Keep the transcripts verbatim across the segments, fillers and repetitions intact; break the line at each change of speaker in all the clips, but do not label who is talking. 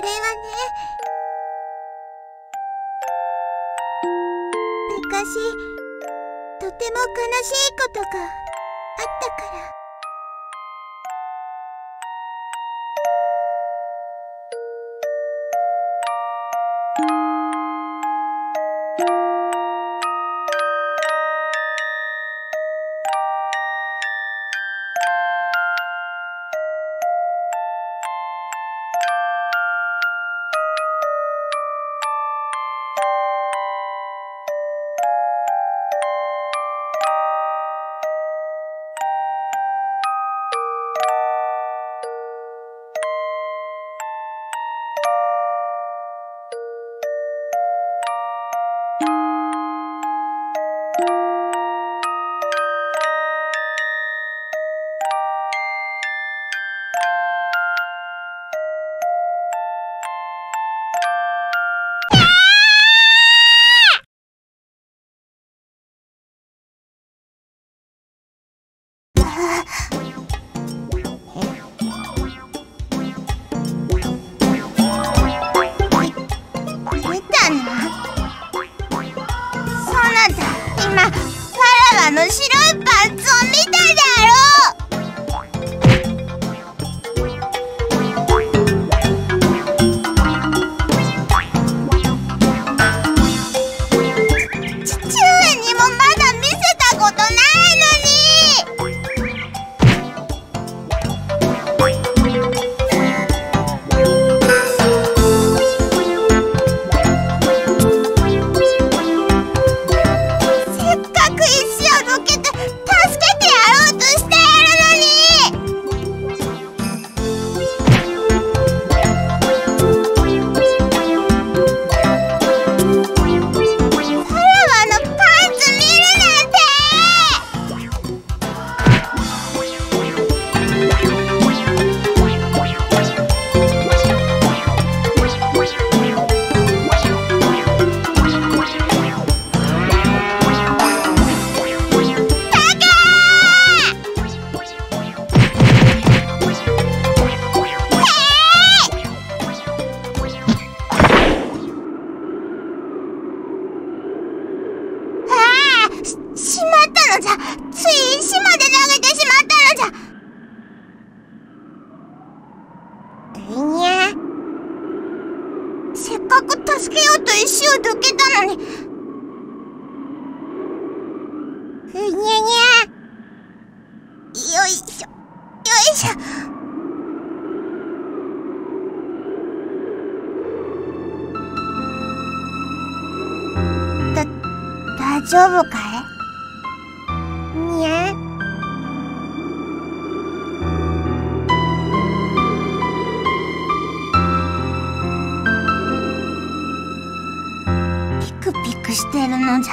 れはね、昔とても悲しいことがあったから。あの白いパンツを見たであろう。父上にもまだ見せたことないのに。せっかく石をどけて助けてやろうとしているのに。さらばのパンツ見るなんて。しまったのじゃ。つい石まで投げてしまったのじゃ。いにゃ、せっかく助けようと石をどけたのに。ふにゃにゃ、よいしょよいしょ。だ大丈夫かい？にゃ。ピクピクしてるのじゃ。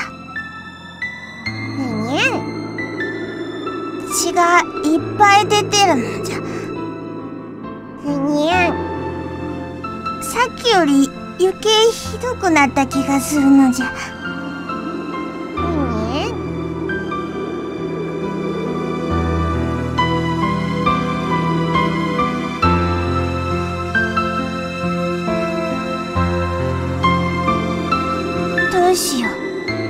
にゃ。血がいっぱい出てるのじゃ。にゃ。さっきより余計ひどくなった気がするのじゃ。どうしよう。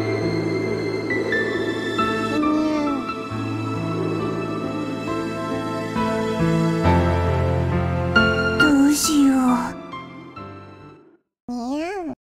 どうしよう。にゃん。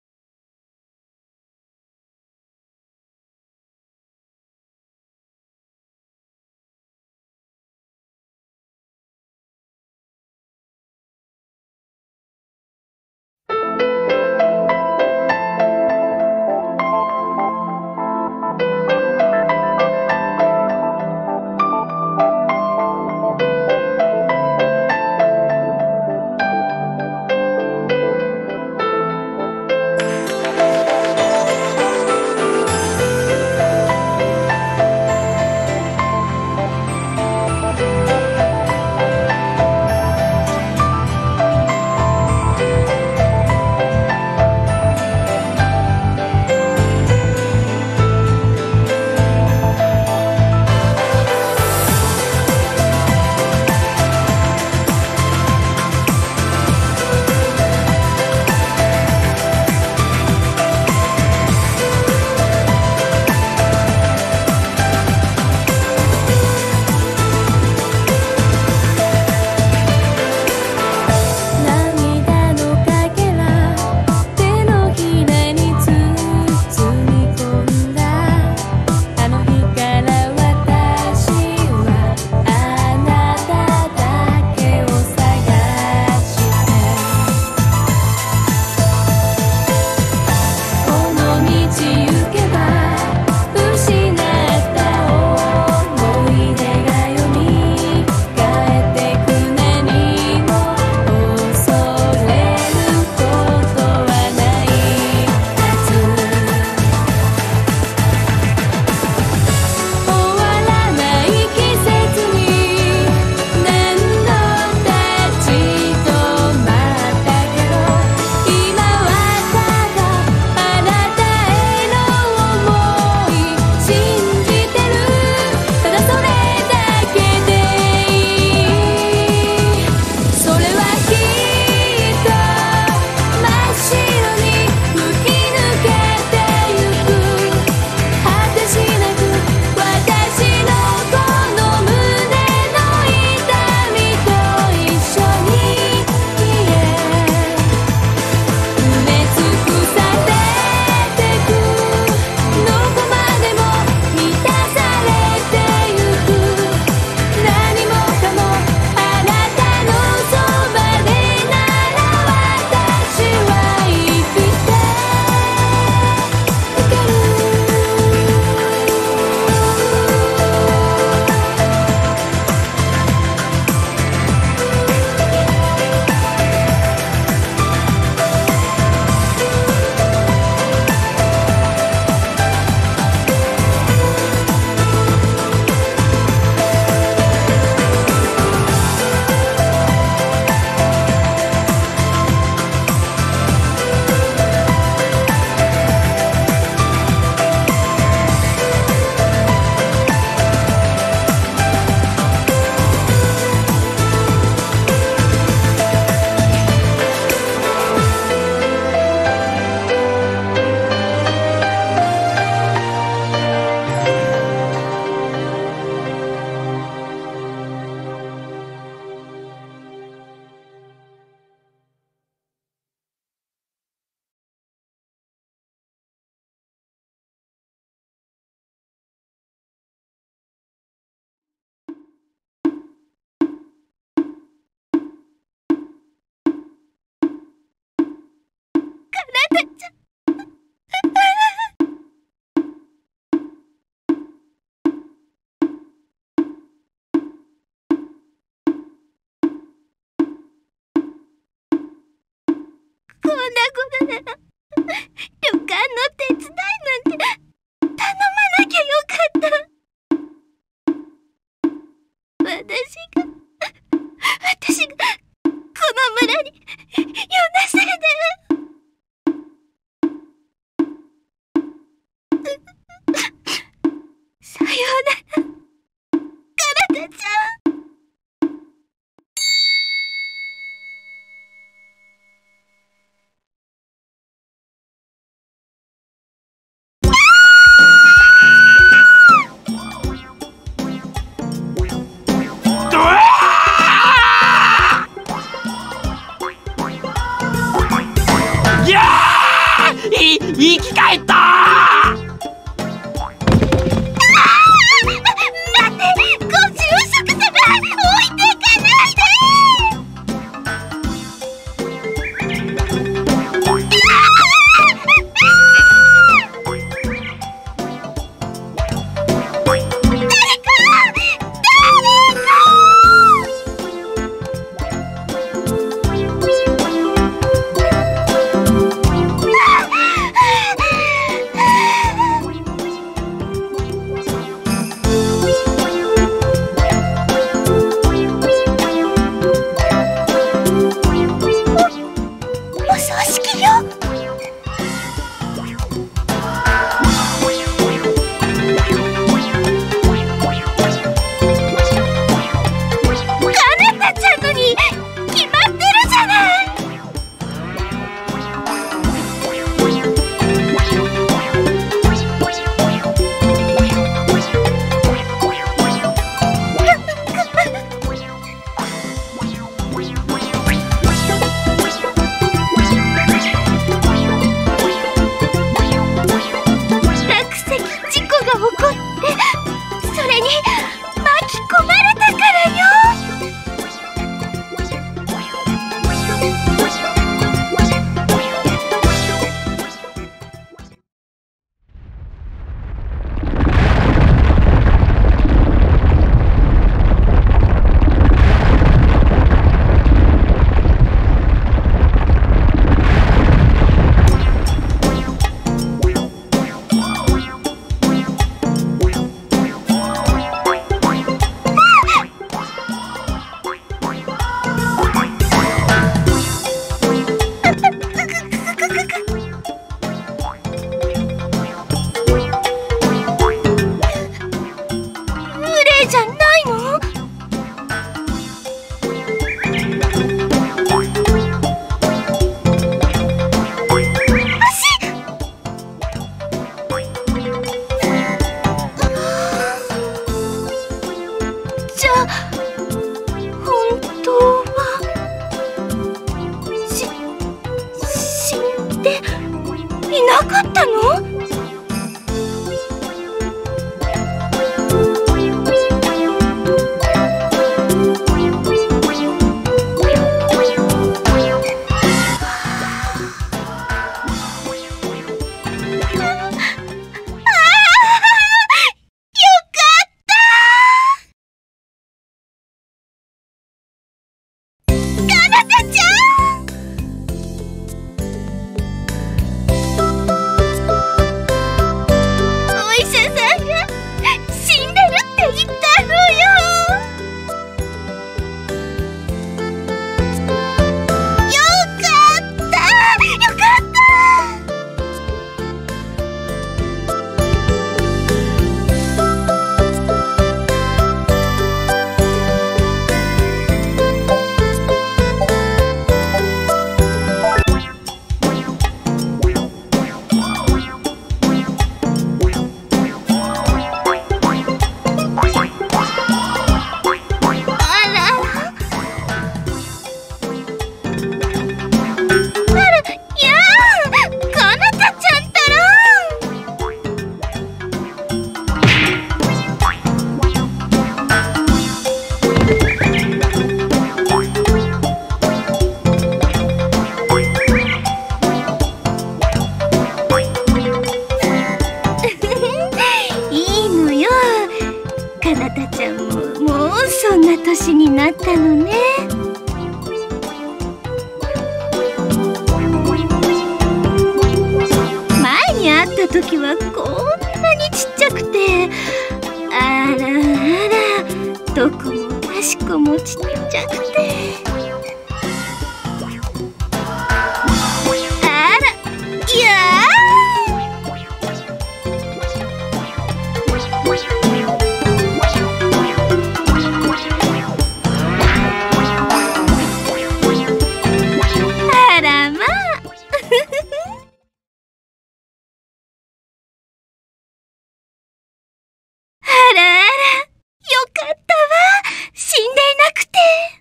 ことなら旅館の手伝いなんて頼まなきゃよかった。私が私がこの村に世なせいで。さようなら、かなたちゃん。
生き返ったー！
待って、ご住職様、置いていかないで。 こもちっちゃくて。あら、いやー、あらまああらあら、よかったわ。死んでいなくて。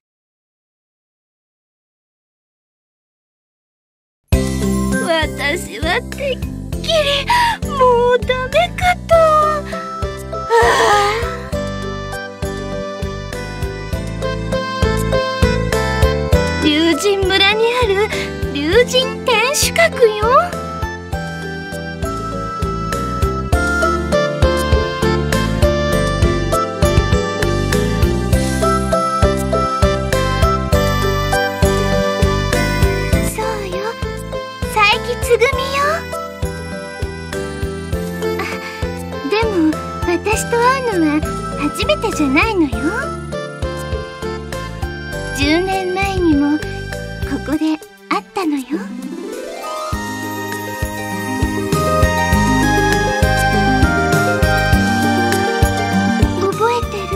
私はてっきりもうダメかと。ああ、龍神村にある龍神天守閣よ。つぐみよ。あ、でも私と会うのは初めてじゃないのよ。じゅうねんまえにもここで会ったのよ。覚えてる？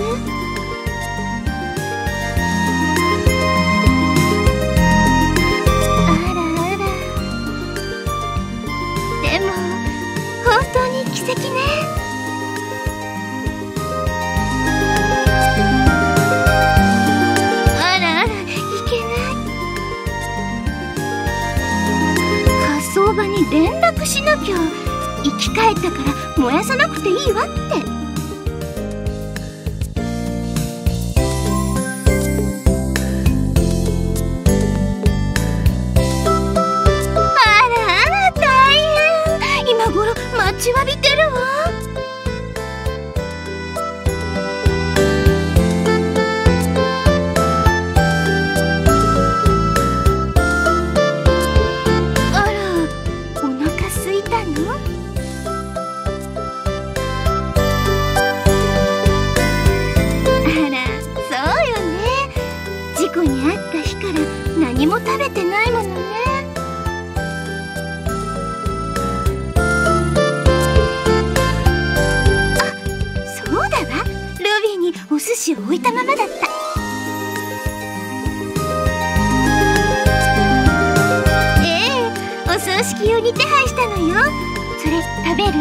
本当に奇跡ね。あらあら、いけない。火葬場に連絡しなきゃ。生き返ったから燃やさなくていいわって。待ちわびてるわ。あら、お腹すいたの？あら、そうよね。事故に遭った日から何も食べてないものね。お寿司を置いたままだった。ええ、お葬式用に手配したのよ。それ食べる？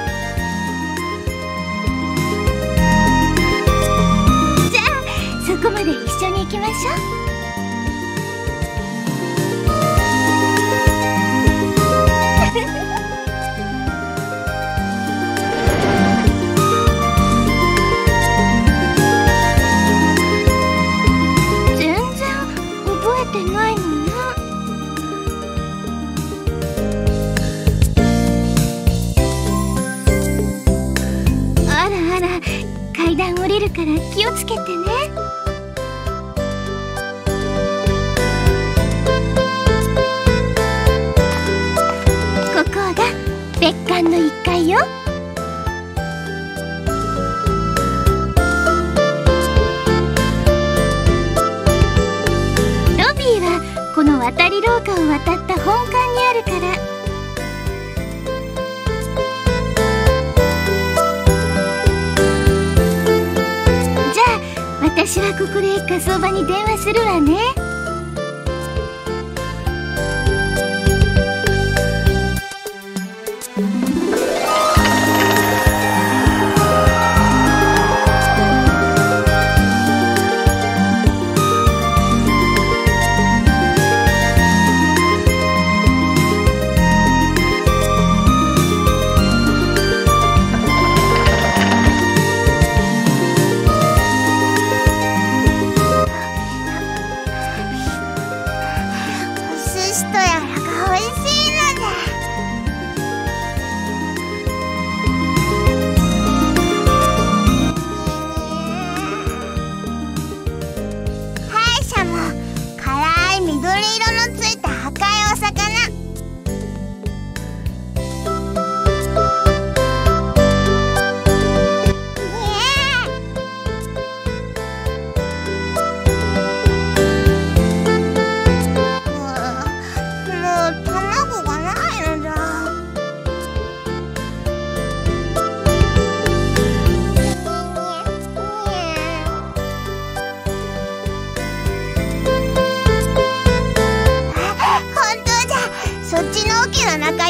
じゃあそこまで一緒に行きましょう。ないのね。あらあら、階段降りるから気をつけてね。ここが別館のいっかいよ。この渡り廊下を渡った本館にあるから。じゃあ私はここで火葬場に電話するわね。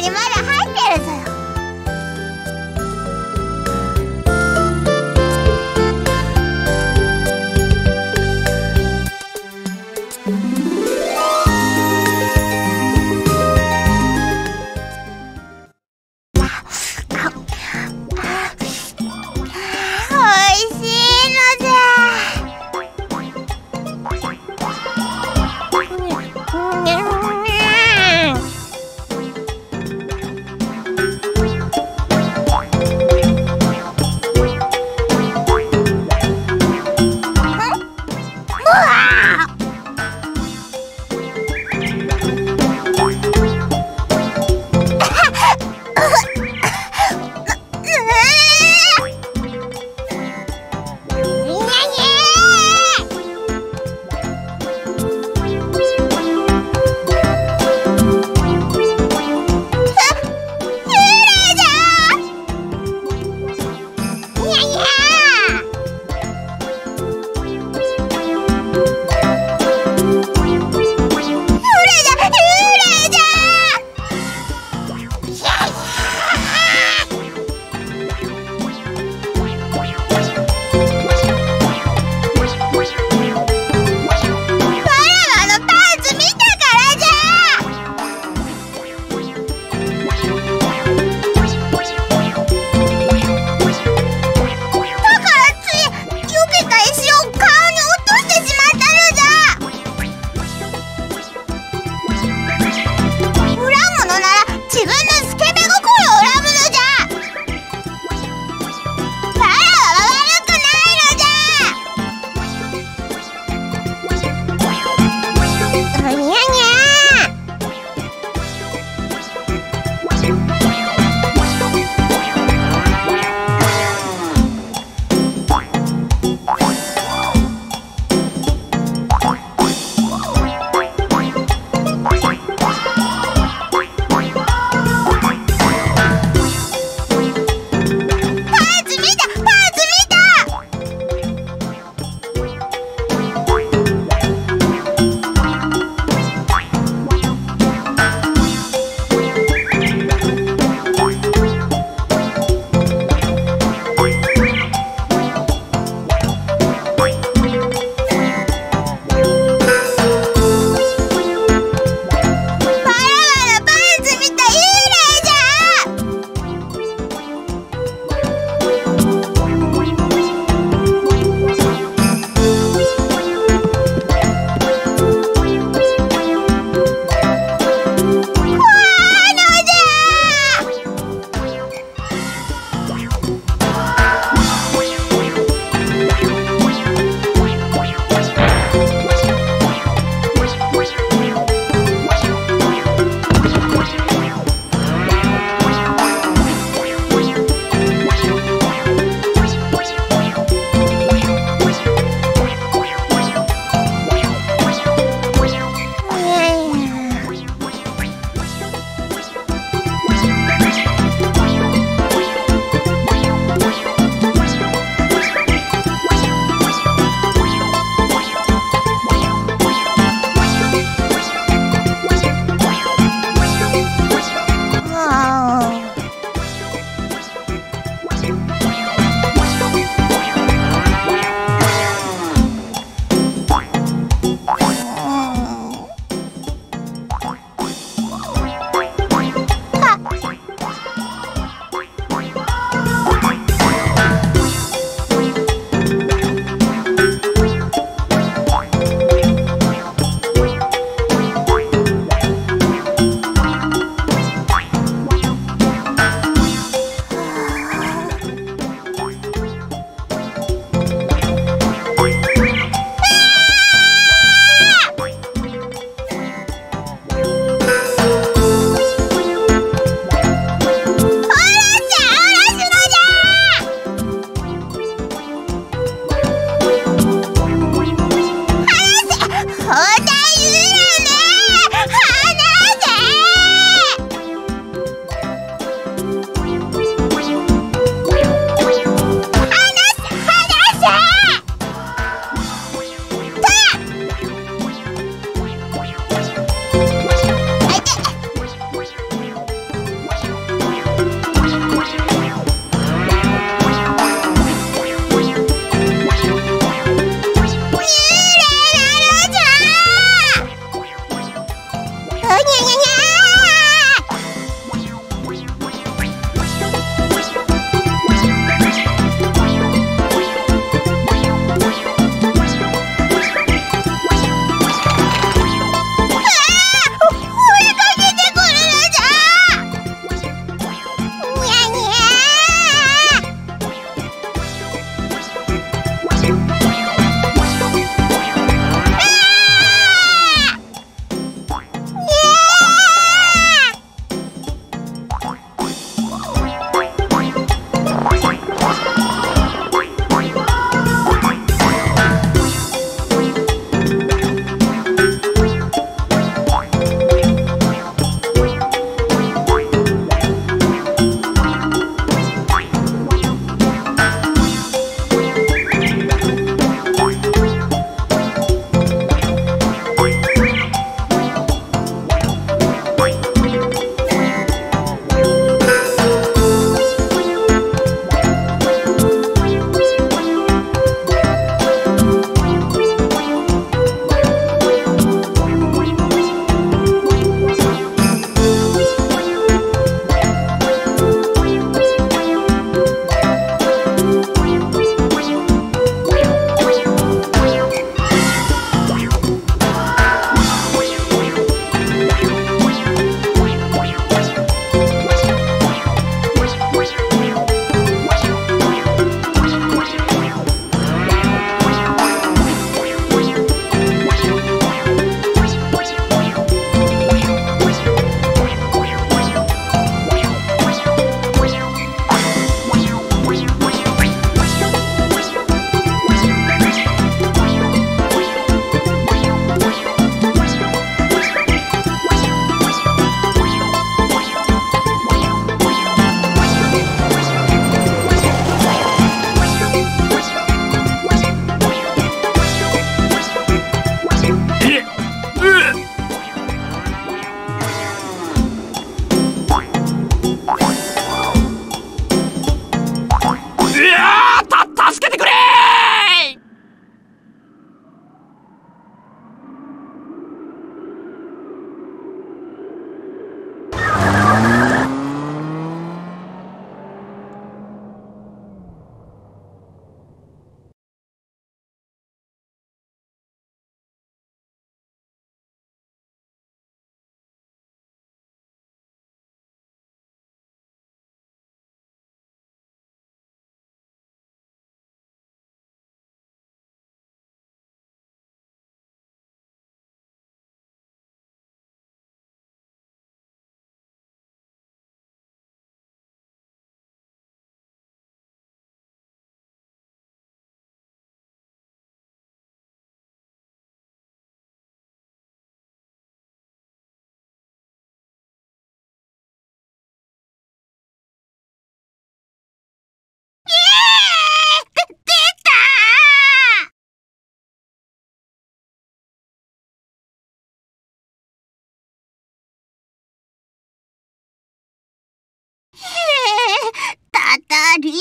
にまだ入ってるぞよ。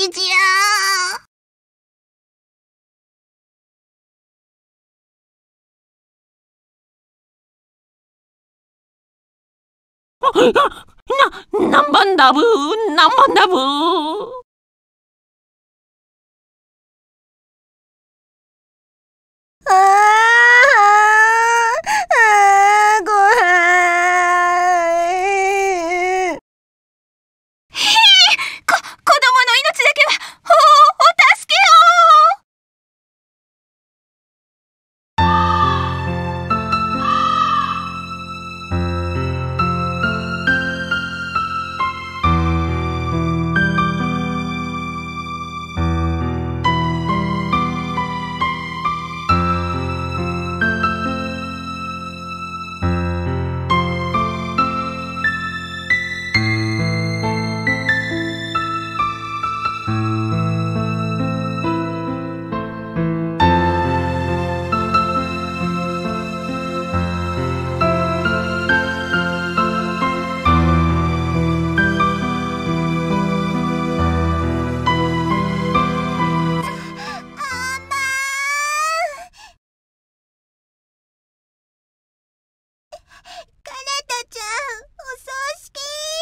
きじゃ。
な、なんばんだぶー、なんばんだぶー。
あーあー、ごはん。へえ、こ、子供の命だけは、お、お助けを。かなたちゃん、お葬式。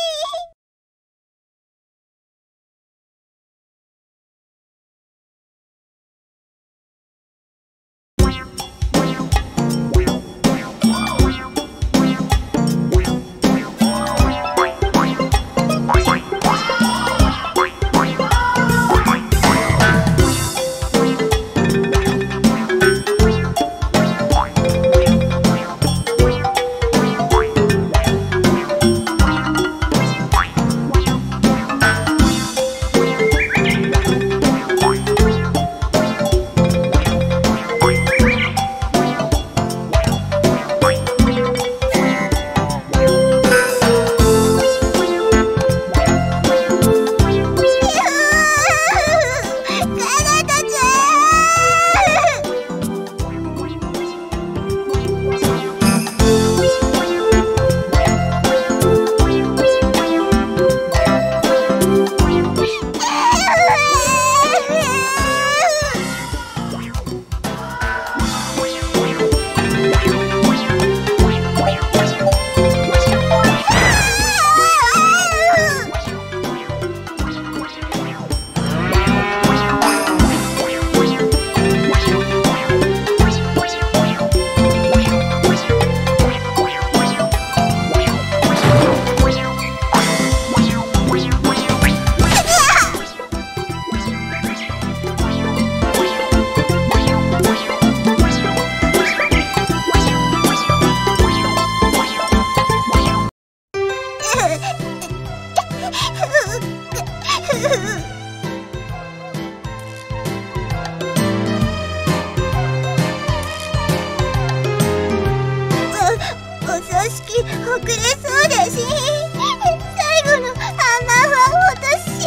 お葬式遅れそうだし、最後のハンマーは落とし。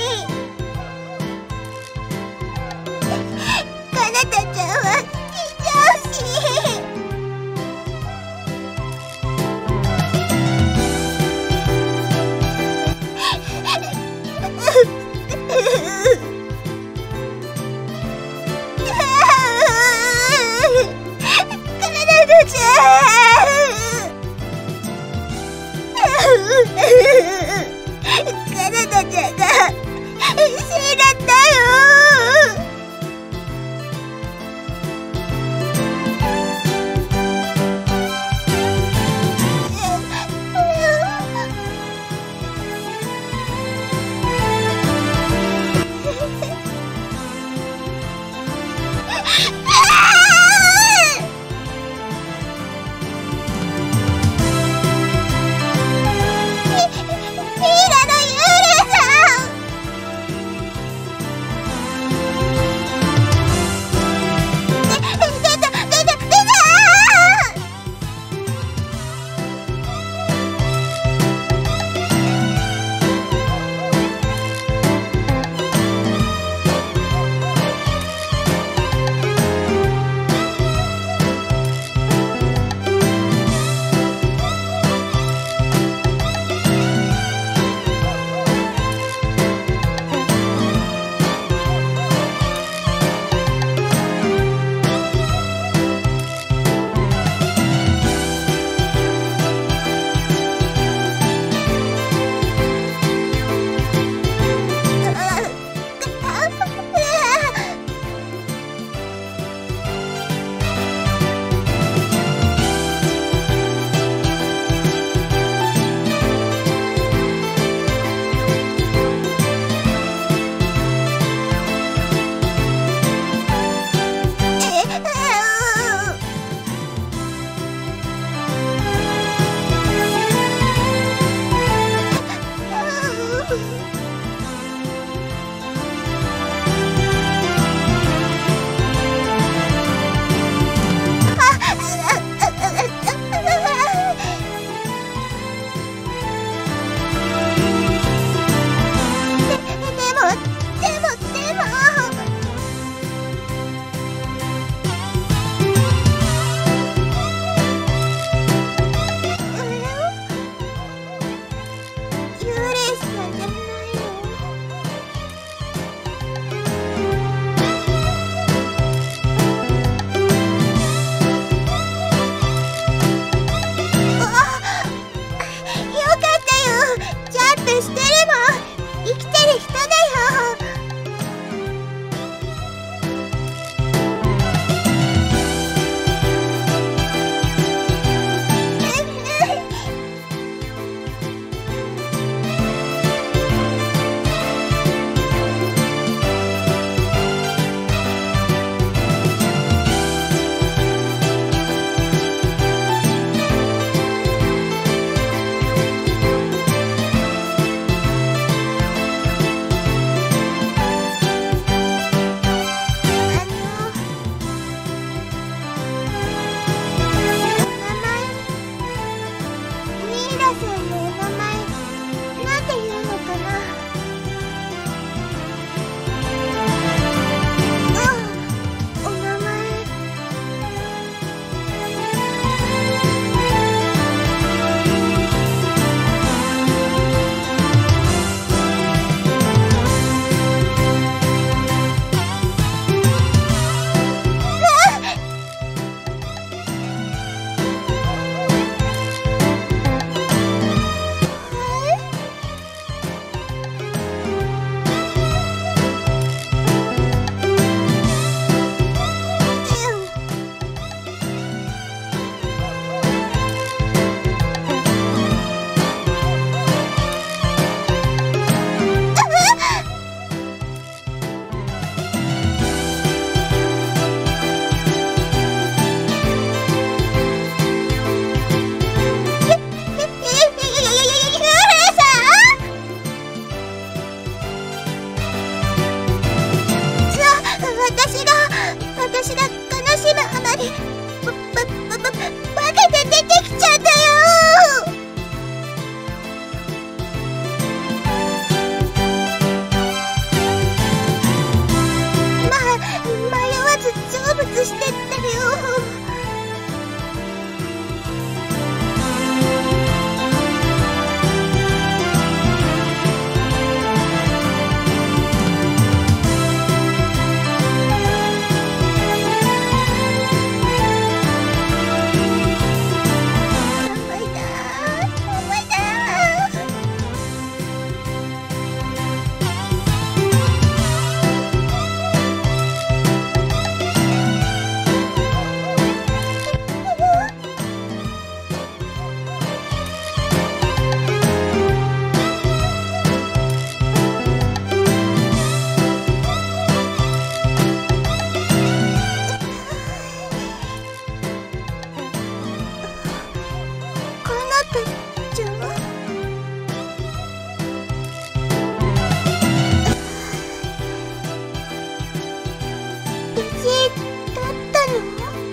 かなたちゃんは死んじゃうし。かなたちゃん、かなたちゃんが死んだったよ。 ちゃう。無事だったの？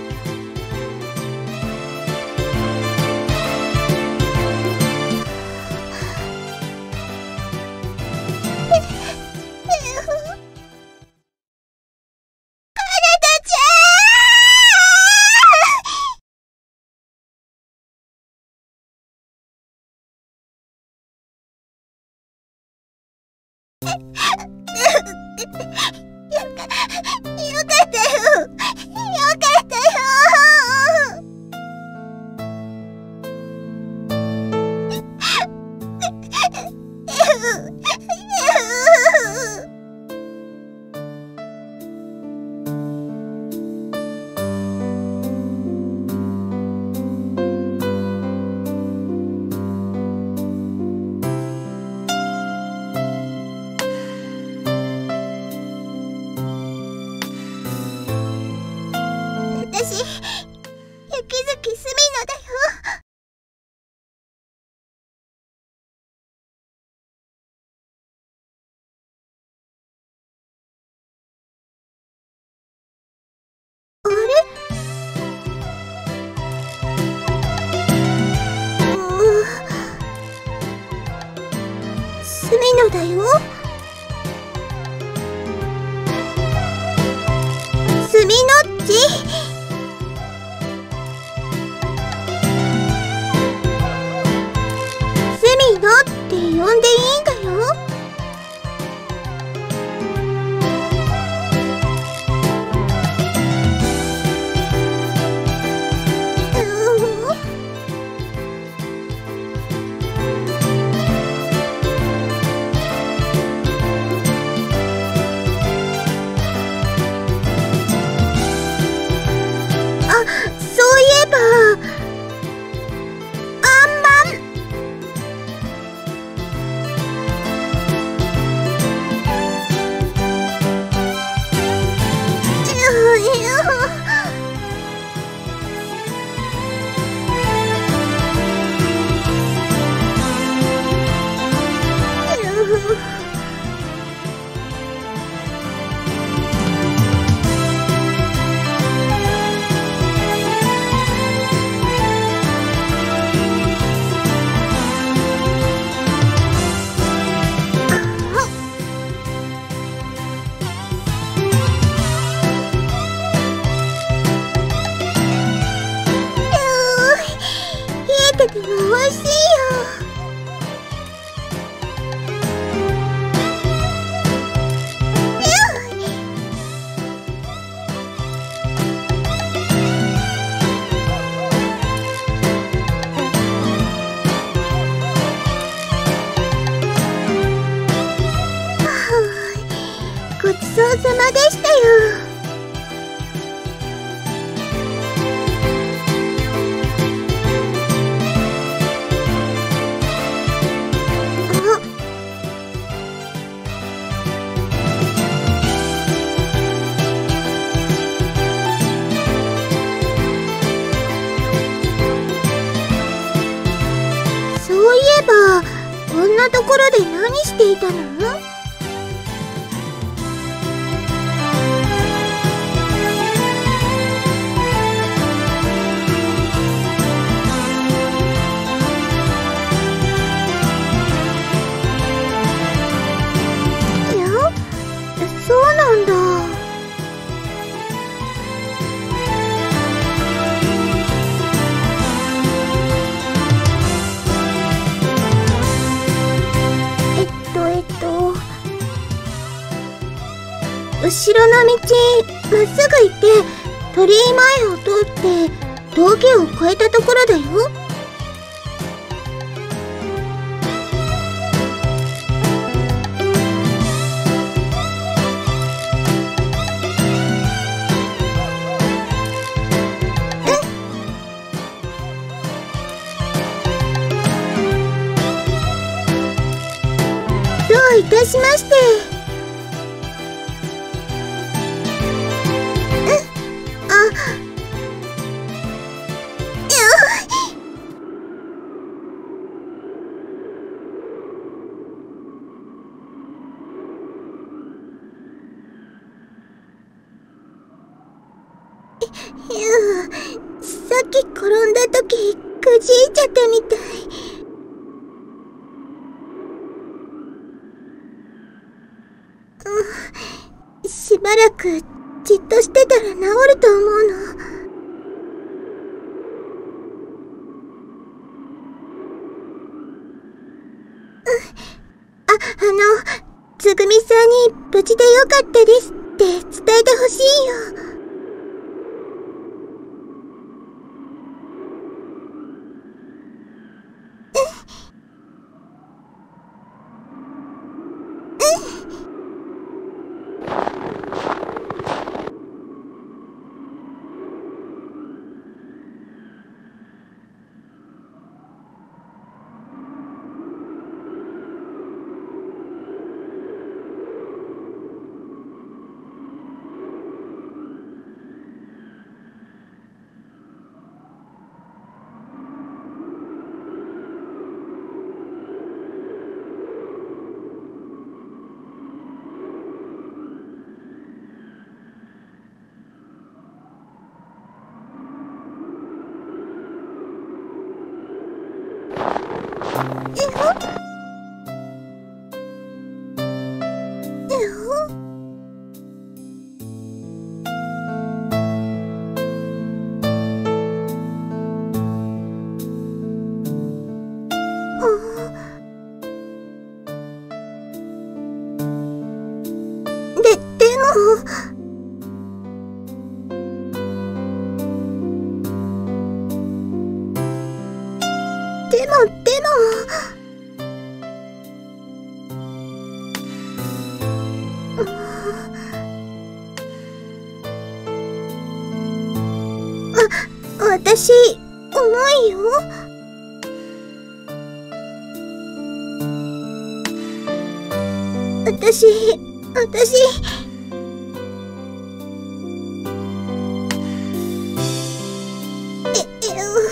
私、雪月すみのだよ。あれ？うー、すみのだよ。すみのっち。すみのって呼んでいいんだよ。あ、そういえば、あんまん。冷えてておいしいよ。ごちそうさまでしたよ。そういえば、こんなところで何していたの？いや、そうなんだ。えっとえっと後ろの道まっすぐ行って鳥居前を通って峠を越えたところだよ。どういたしまして。 時くじいちゃったみたい。うん、しばらくじっとしてたら治ると思うの。あ、あの、つぐみさんに無事でよかったですって伝えてほしいよ。で、でも。でも、でも。あ、私、重いよ。私、私。え、え、う。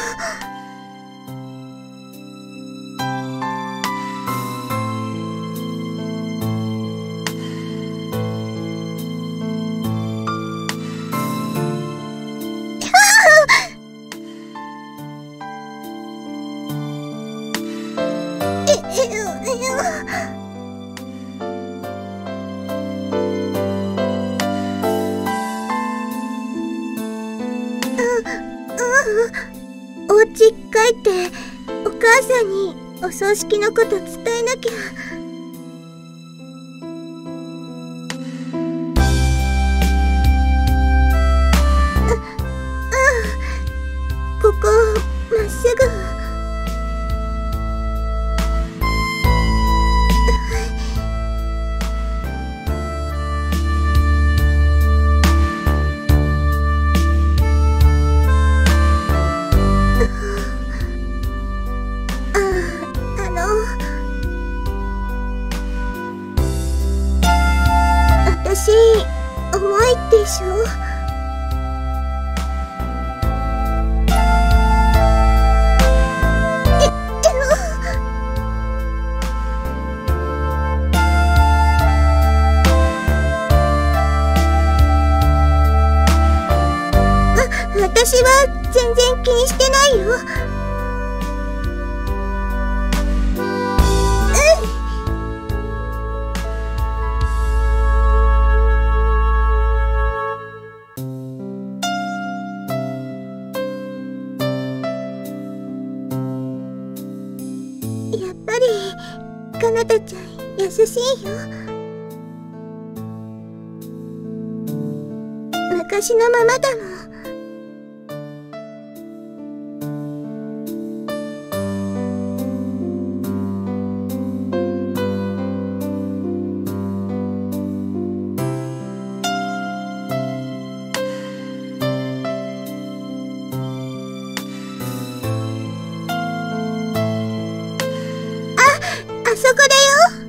お家帰ってお母さんにお葬式のこと伝えなきゃ。あ、ああ、ここまっすぐ。私、重いでしょ？え、でも。あ、私は全然気にしてないよ。やっぱりかなたちゃん優しいよ。昔のままだもん。あそこだよ。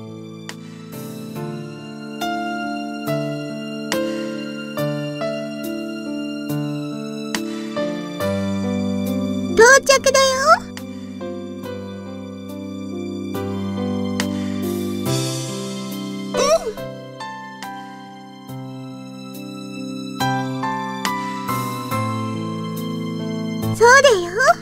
到着だよ。うん。そうだよ。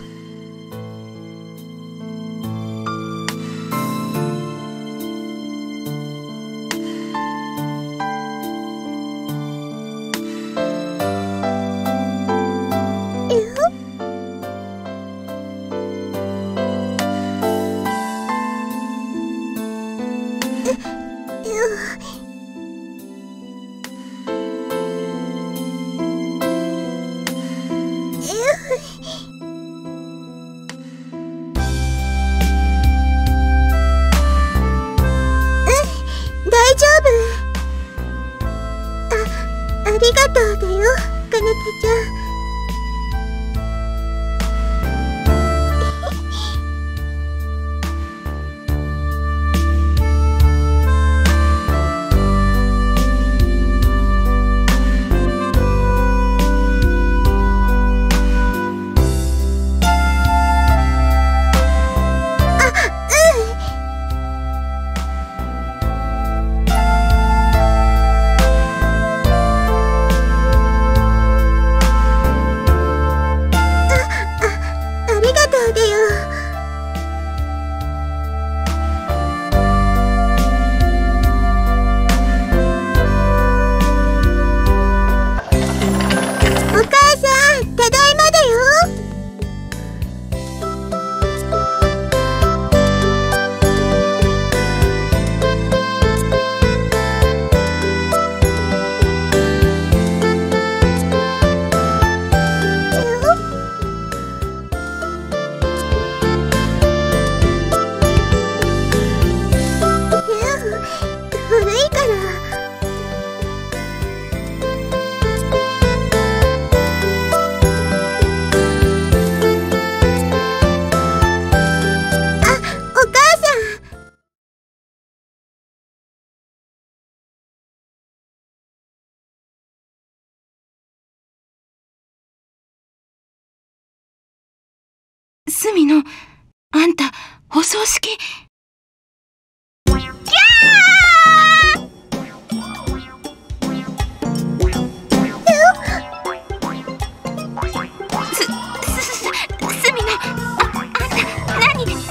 ちゃん。
スミの、あんた、お葬式。
キャー！
す、す、すみの、あ、あんた、なに、なに？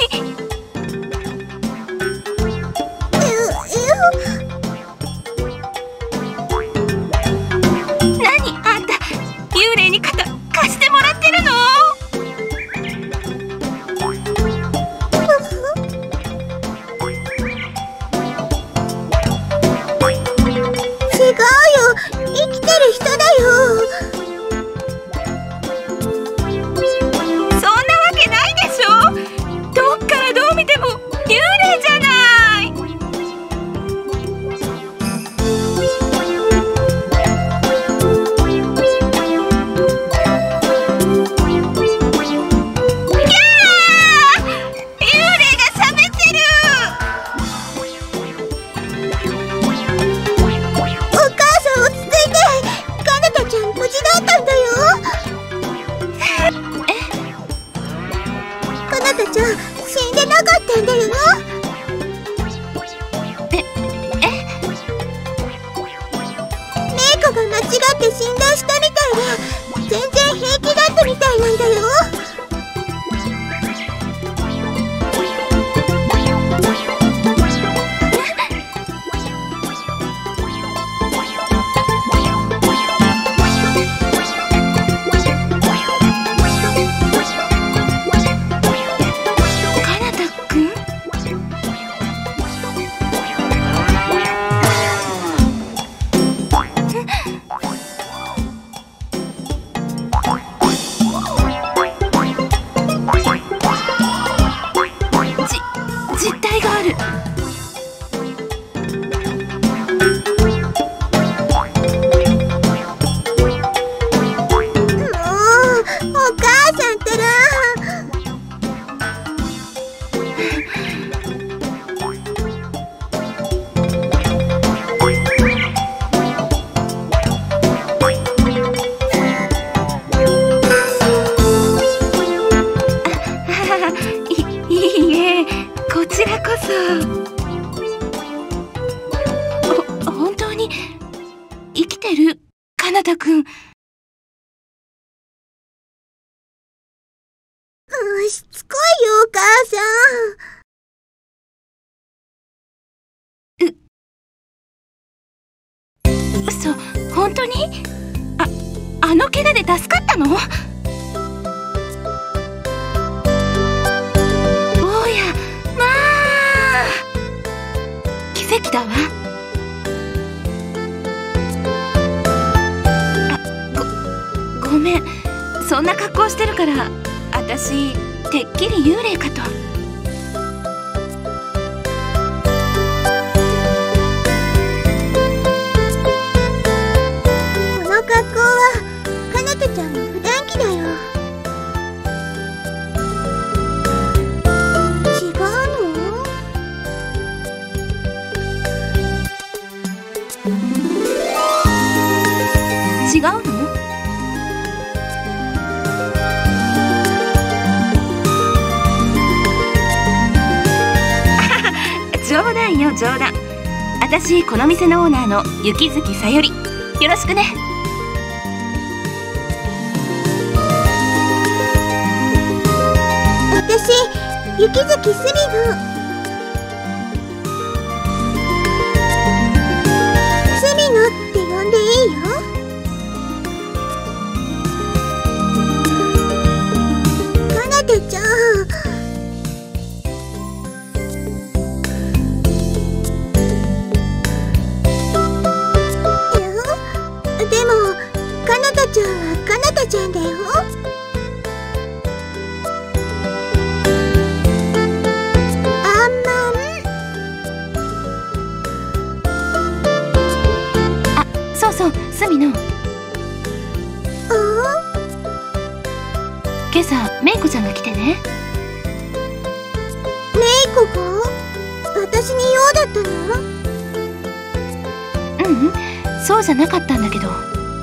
なに、あんた、幽霊に肩貸してもらってるの？
しつこいよ、お母
さん。う、嘘、本当に？あ、あの怪我で助かったの？おや、まあ、奇跡だわ。あ、ご、ごめん。そんな格好してるから、私、てっきり幽霊かと。
この格好は
談よ、冗談。私この店のオーナーの雪月さより。よろしくね。
私雪月すみの。すみのって呼んでいいよ。かなたちゃん、でもかなたちゃんはかなたちゃんだよ。あんまん。
あ、そうそう、すみの。今朝めいこちゃんが来てね。
めいこが私に用だったの？
ううん、そうじゃなかったんだけど。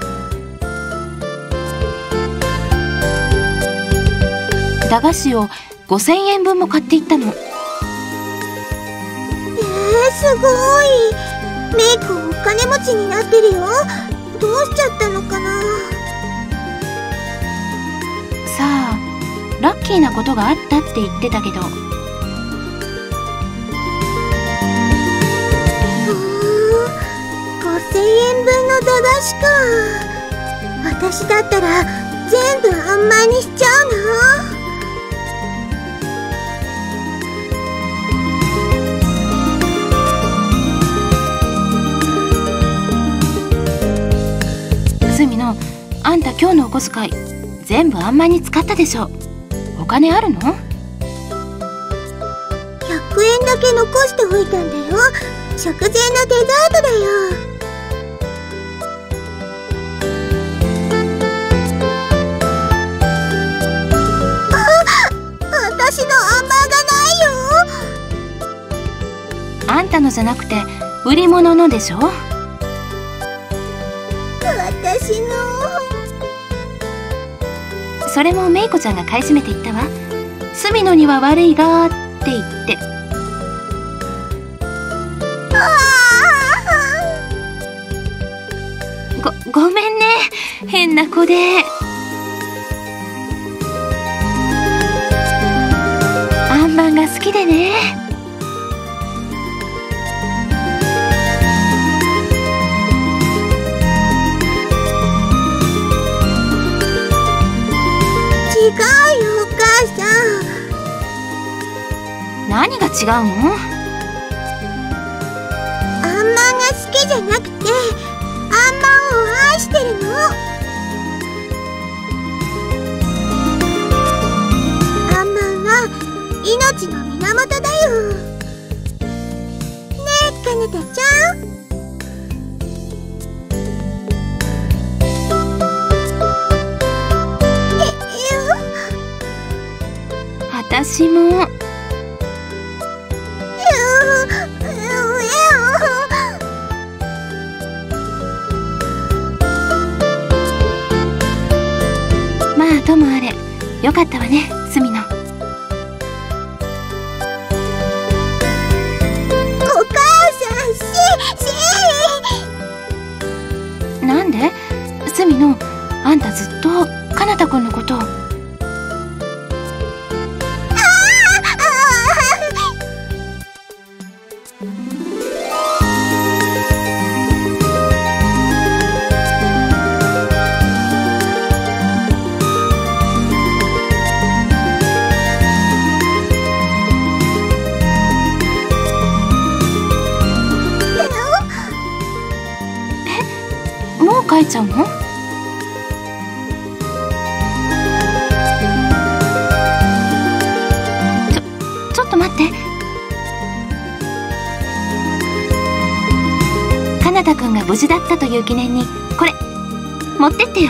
駄菓子をごせんえんぶんも買っていったの。
えー、すごい。めいこお金持ちになってるよ。どうしちゃったのかな。
さあ、ラッキーなことがあったって言ってたけど。
うーん、ごせんえんぶんの駄菓子か。私だったら全部あんまんにしちゃうな。
すみの、あんた今日のお小遣い全部あんまんに使ったでしょ。お金あるの？
ひゃくえんだけ残しておいたんだよ。食前のデザートだよ。あ、私のあんまんがないよ。
あんたのじゃなくて売り物のでしょ。
私の。
それもめいこちゃんが買い占めていったわ。すみのには悪いがーって言って。ご、ごめんね、変な子で。あんまんが好きでね。
違うよ、お母さん。
何が違うの？
あんまんが好きじゃなくて、あんまんを愛してるの。あんまんは命の源だよ。ねえ、かなたちゃん。
私も。まあともあれ、よかったわね、すみの。
お母さん、し、し。
なんで？すみの、あんたずっとかなたくんのこと。もう帰っちゃうの？ちょ、ちょっと待って。かなたくんが無事だったという記念にこれ持ってってよ。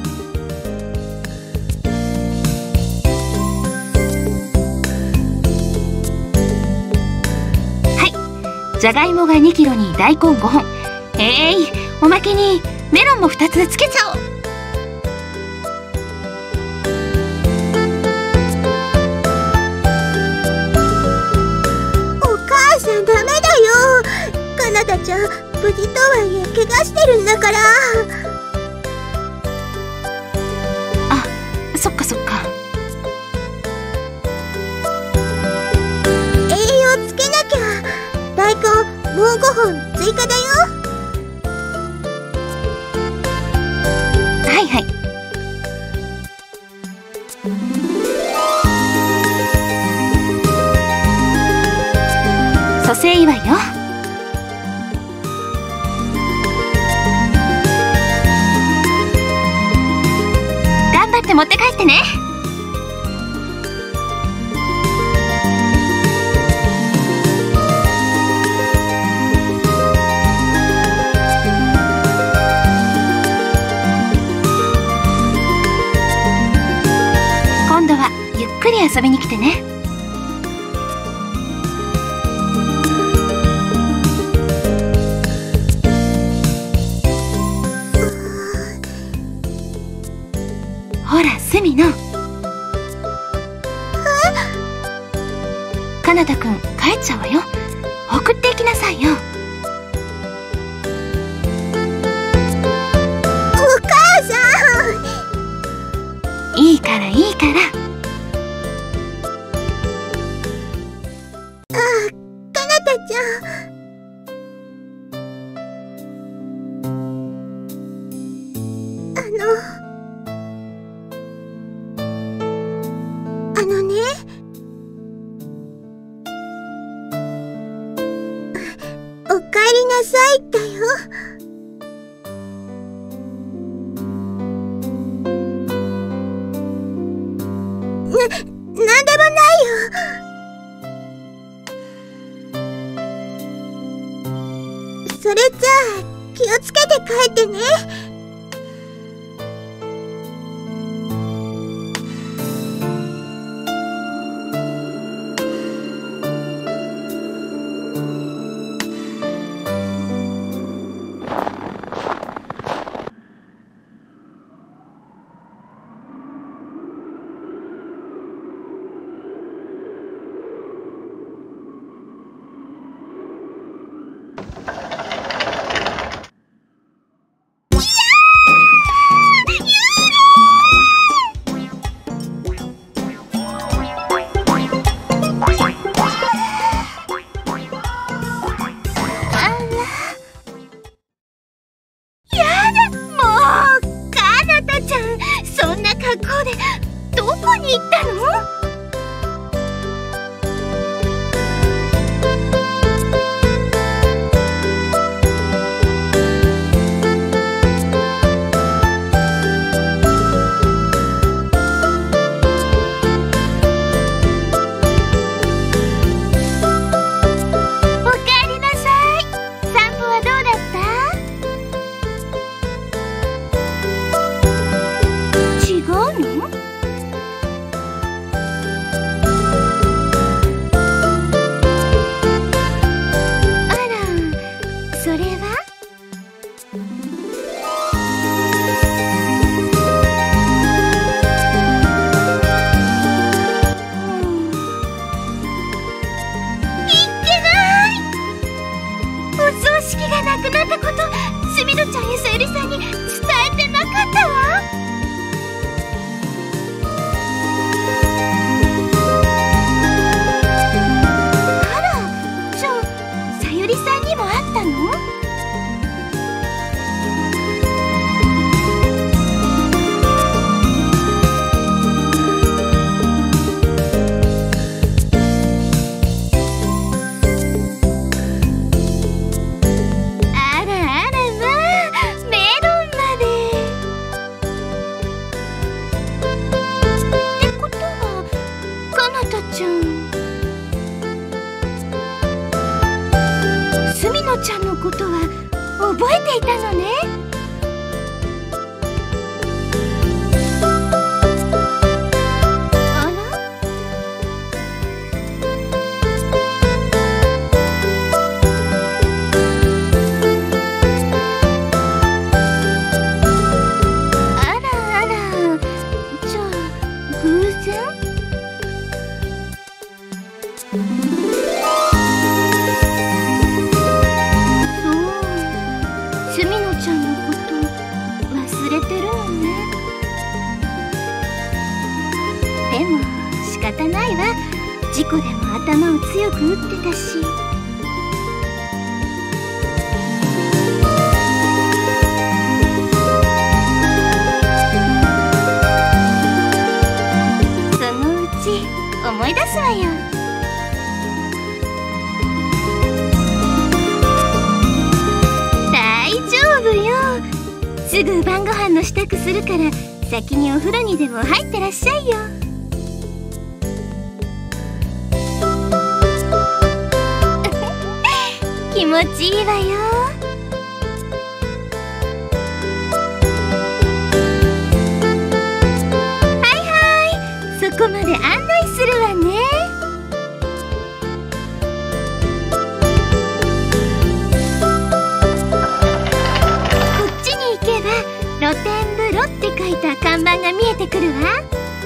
はい、じゃがいもがにキロに大根ごほん。えい、おまけにメロンもふたつつけちゃおう。
お母さん、ダメだよ。 ちゃん無事とはいえ怪我してるんだから。
あ、そっかそっか。
栄養つけなきゃ。大根もうごほん追加だよ。
はいはい。蘇生祝いよ。頑張って持って帰ってね。今度はゆっくり遊びに来てね。ほら、スミノ。カナダくん帰っちゃうわよ。送っていきなさいよ。
お母さ
ん。いいからいいから。
ああ、カナダちゃん。あの。あのね、おかえりなさいだよ。な、なんでもないよ。それじゃあ気をつけて帰ってね。や
方ないわ。事故でも頭を強く打ってたし。そのうち思い出すわよ。大丈夫よ。すぐ晩ご飯の支度するから先にお風呂にでも入ってらっしゃいよ。気持ちいいわよ。はいはい、そこまで案内するわね。こっちに行けば露天風呂って書いた看板が見えてくるわ。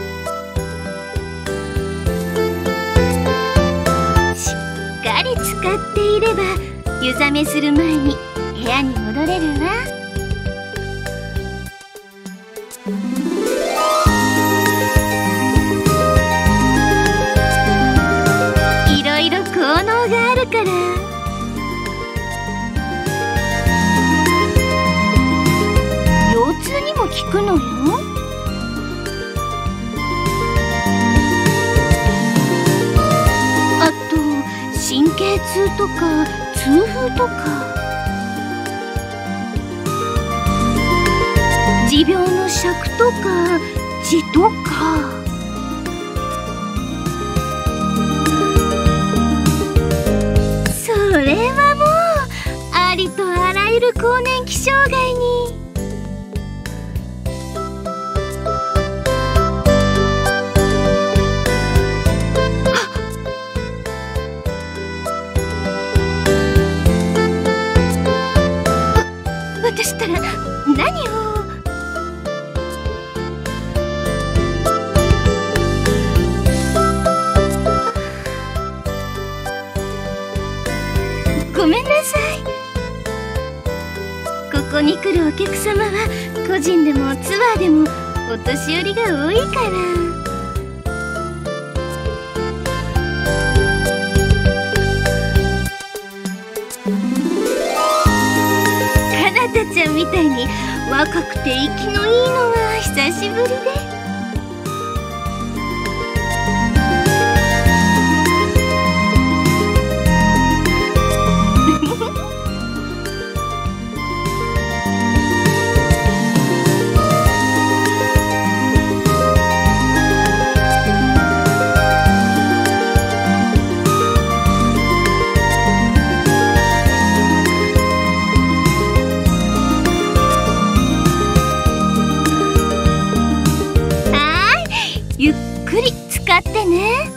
しっかり使っていれば湯冷めする前に部屋に戻れるわ。いろいろ効能があるから。腰痛にも効くのよ。あと神経痛とか痛風とか持病の癪とか痔とか。それはもうありとあらゆる更年期障害に。私ったら何を。ごめんなさい。ここに来るお客様は個人でもツアーでもお年寄りが多いから。かなたちゃんみたいに若くて息のいいのは久しぶりで。ゆっくり使ってね。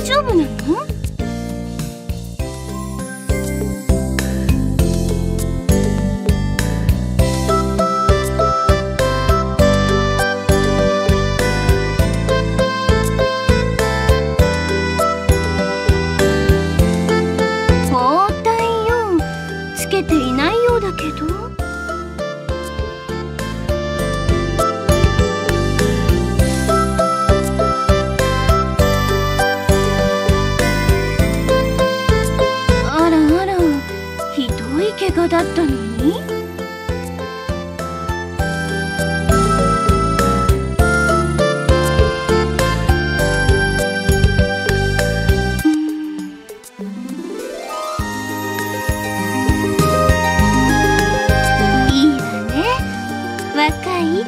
丈夫なの？包帯よ、つけていないようだけど。怪我だったのに。いいわね、若いって。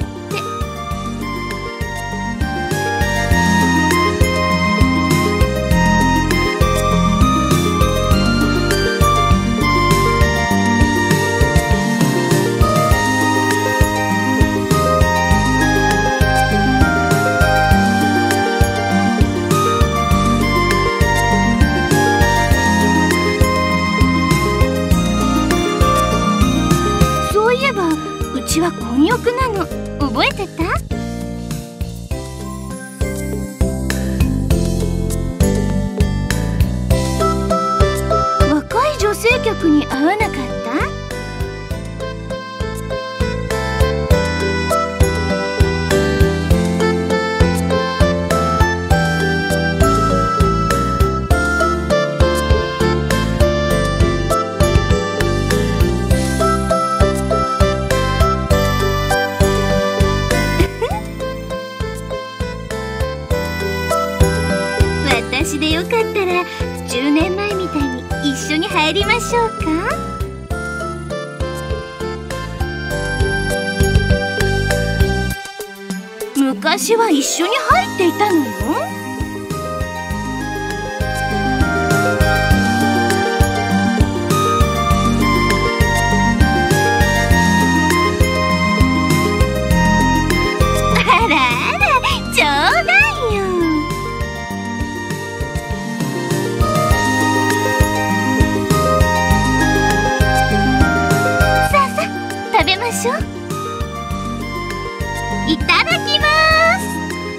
うちは混浴なの、覚えてた？若い女性客に会わなかった？私でよかったらじゅうねんまえみたいに一緒に入りましょうか？昔は一緒に入っていたのよ。あらあら、ちょうだいよ。食べましょう。いただきます。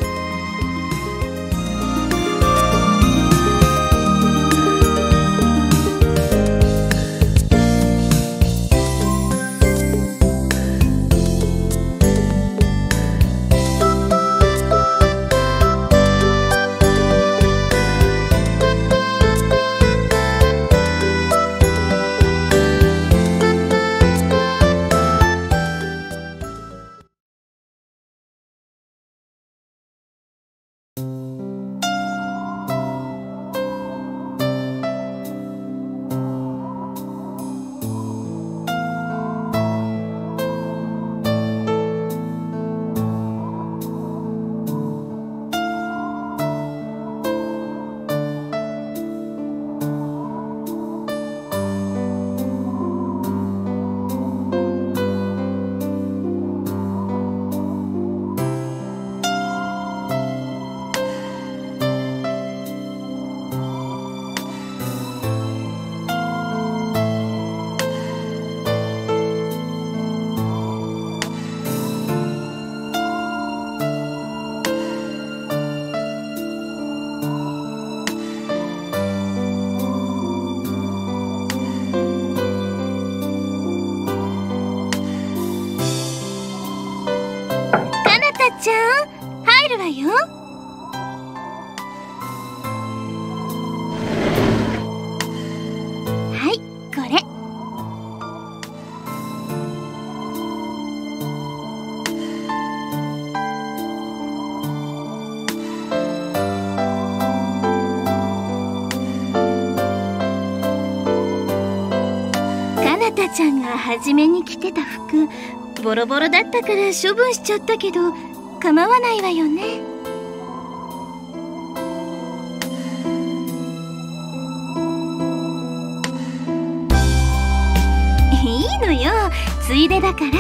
ちゃん、入るわよ。はい、これ。かなたちゃんが初めに着てた服、ボロボロだったから処分しちゃったけど構わないわよね。いいのよ、ついでだから。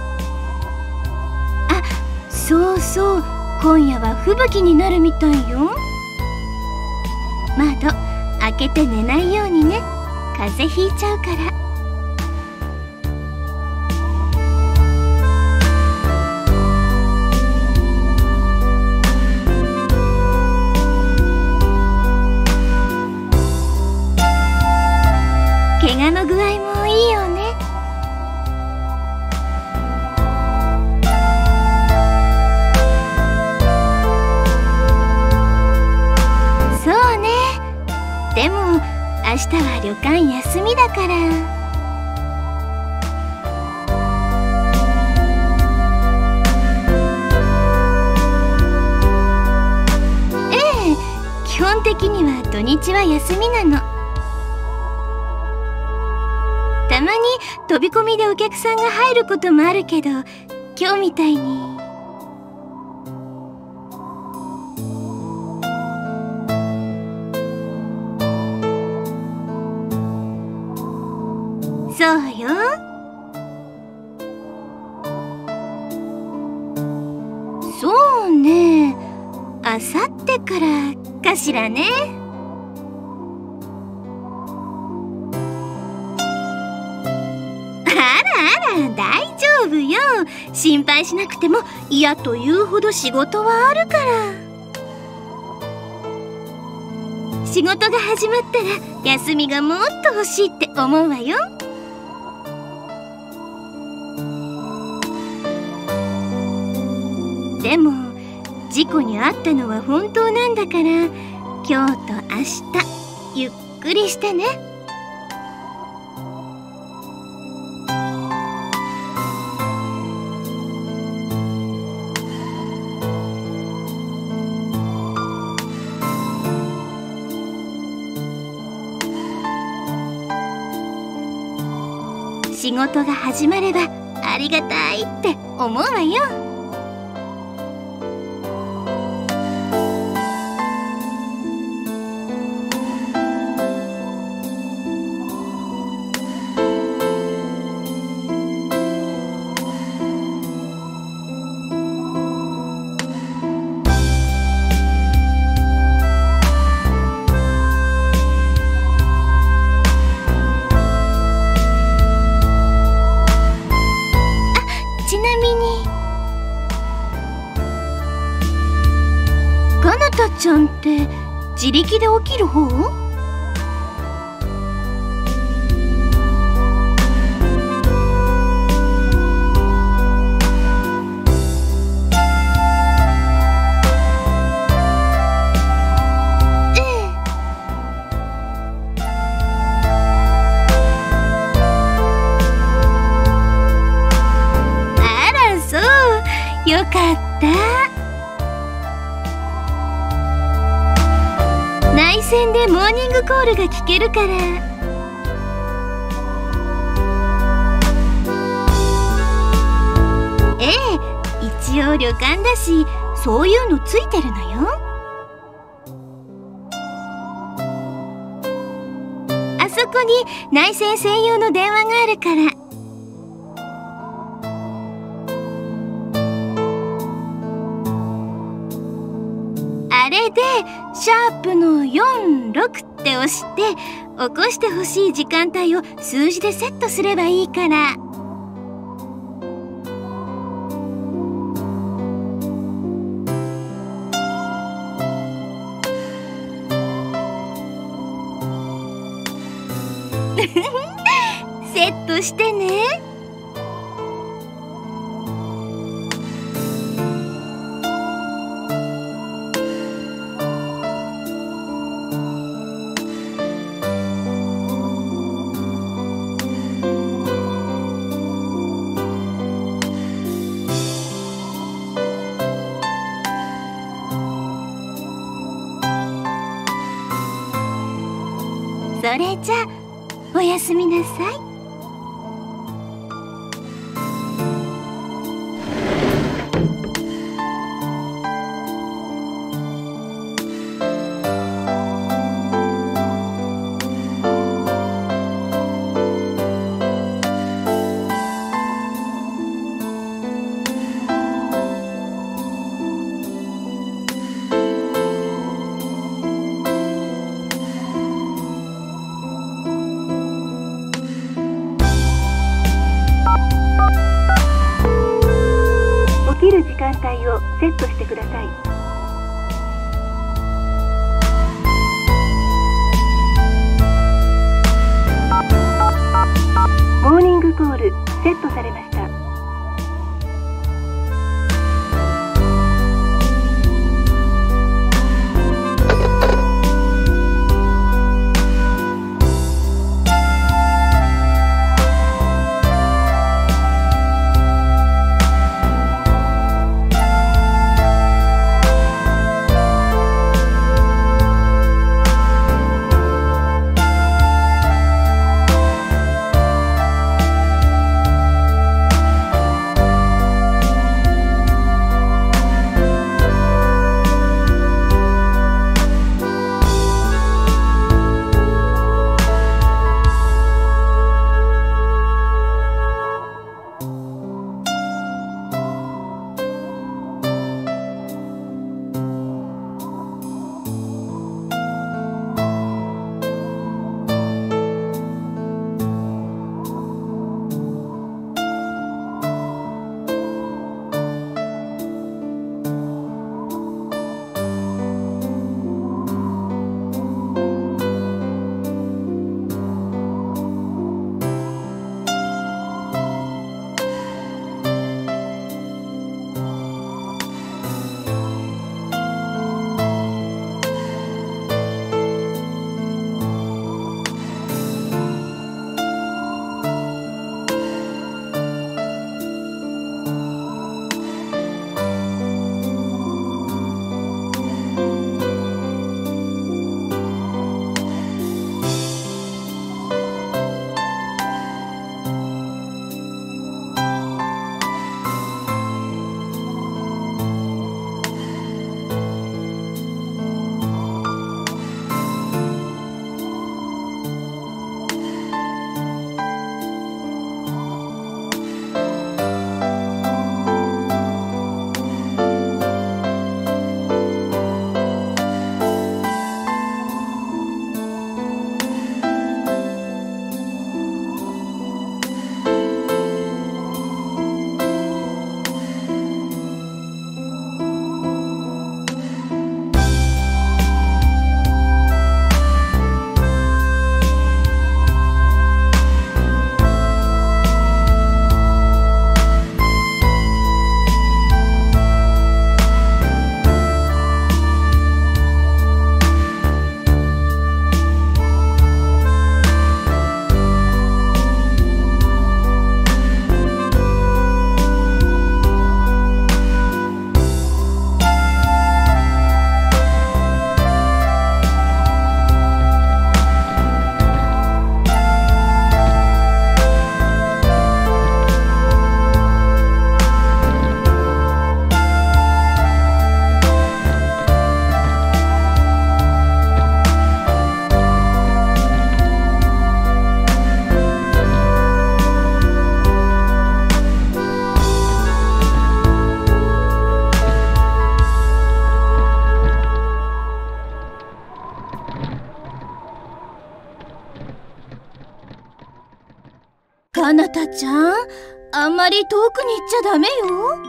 あ、そうそう、今夜は吹雪になるみたいよ。 窓開けて寝ないようにね。風邪ひいちゃうから。怪我の具合もいいよね。そうね。でも明日は旅館休みだから。ええ、基本的には土日は休みなの。たまに飛び込みでお客さんが入ることもあるけど、今日みたいに。そうよ。そうね。あさってからかしらね。大丈夫よ。心配しなくても嫌というほど仕事はあるから。仕事が始まったら休みがもっと欲しいって思うわよ。でも事故に遭ったのは本当なんだから、今日と明日ゆっくりしてね。仕事が始まればありがたいって思うわよ。ちなみにかなたちゃんって自力で起きる方？よかった。内線でモーニングコールが聞けるから。ええ、一応旅館だしそういうのついてるのよ。あそこに内線専用の電話があるから。あれでシャープのよんろくって押して起こしてほしい時間帯を数字でセットすればいいから。セットしてね。それじゃおやすみなさい。 きる時間帯をセットしてください。モーニングコールセットされました。
かなたちゃん、あんまり遠くに行っちゃダメよ。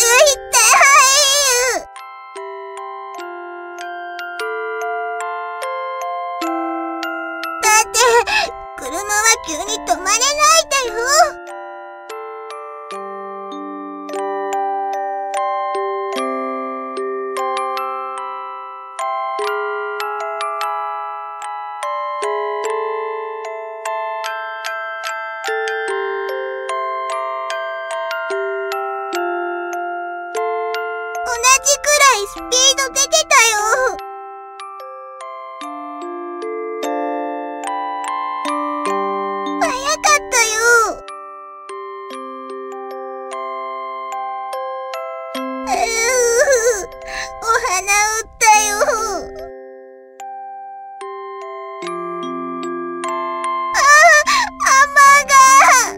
だって車は急に止まれないんだよ。同じくらいスピード出てたよ。早かったよ。ううお花売ったよ。ああ、雨が。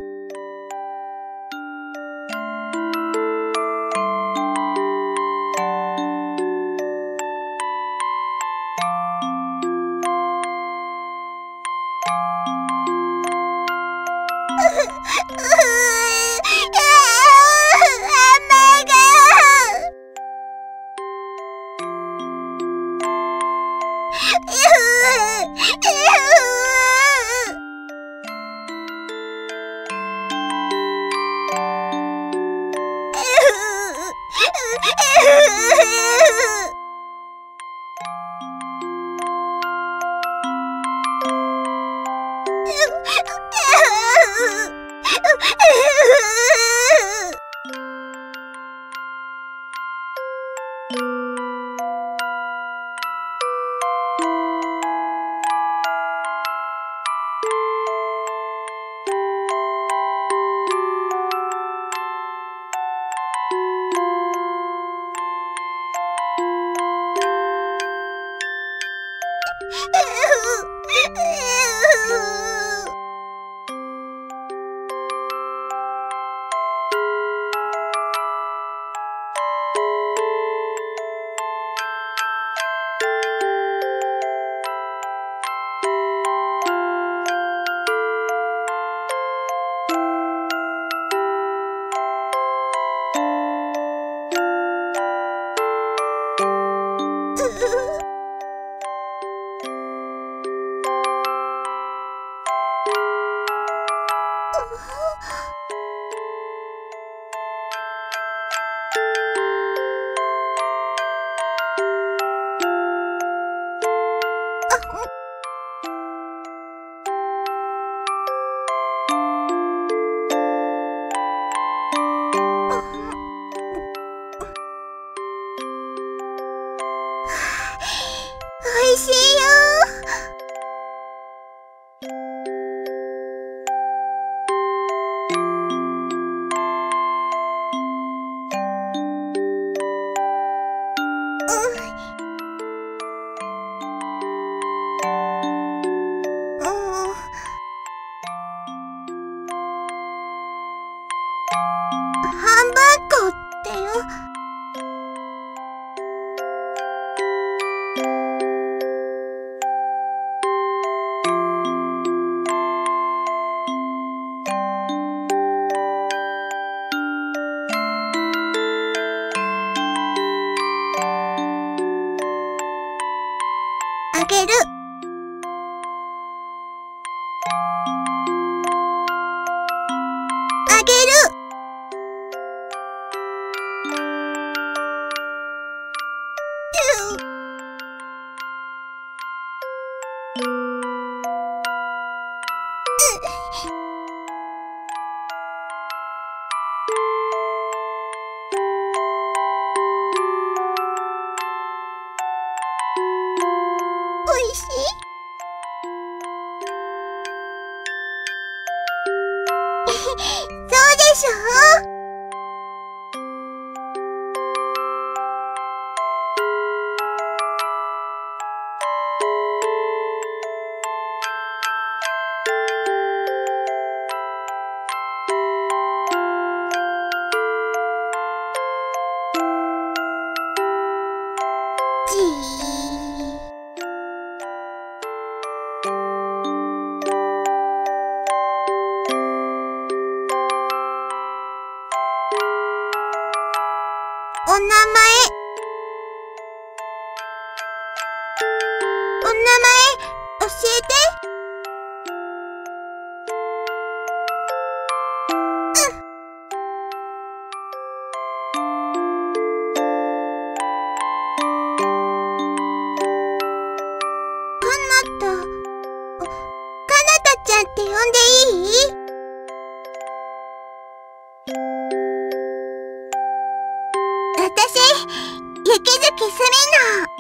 おいしいよ。半分こってよ。あげる。あげる。おいしい？そうでしょ？じー。 お名前、お名前、教えて。ちゃんって呼んでいい？私、雪月すみの。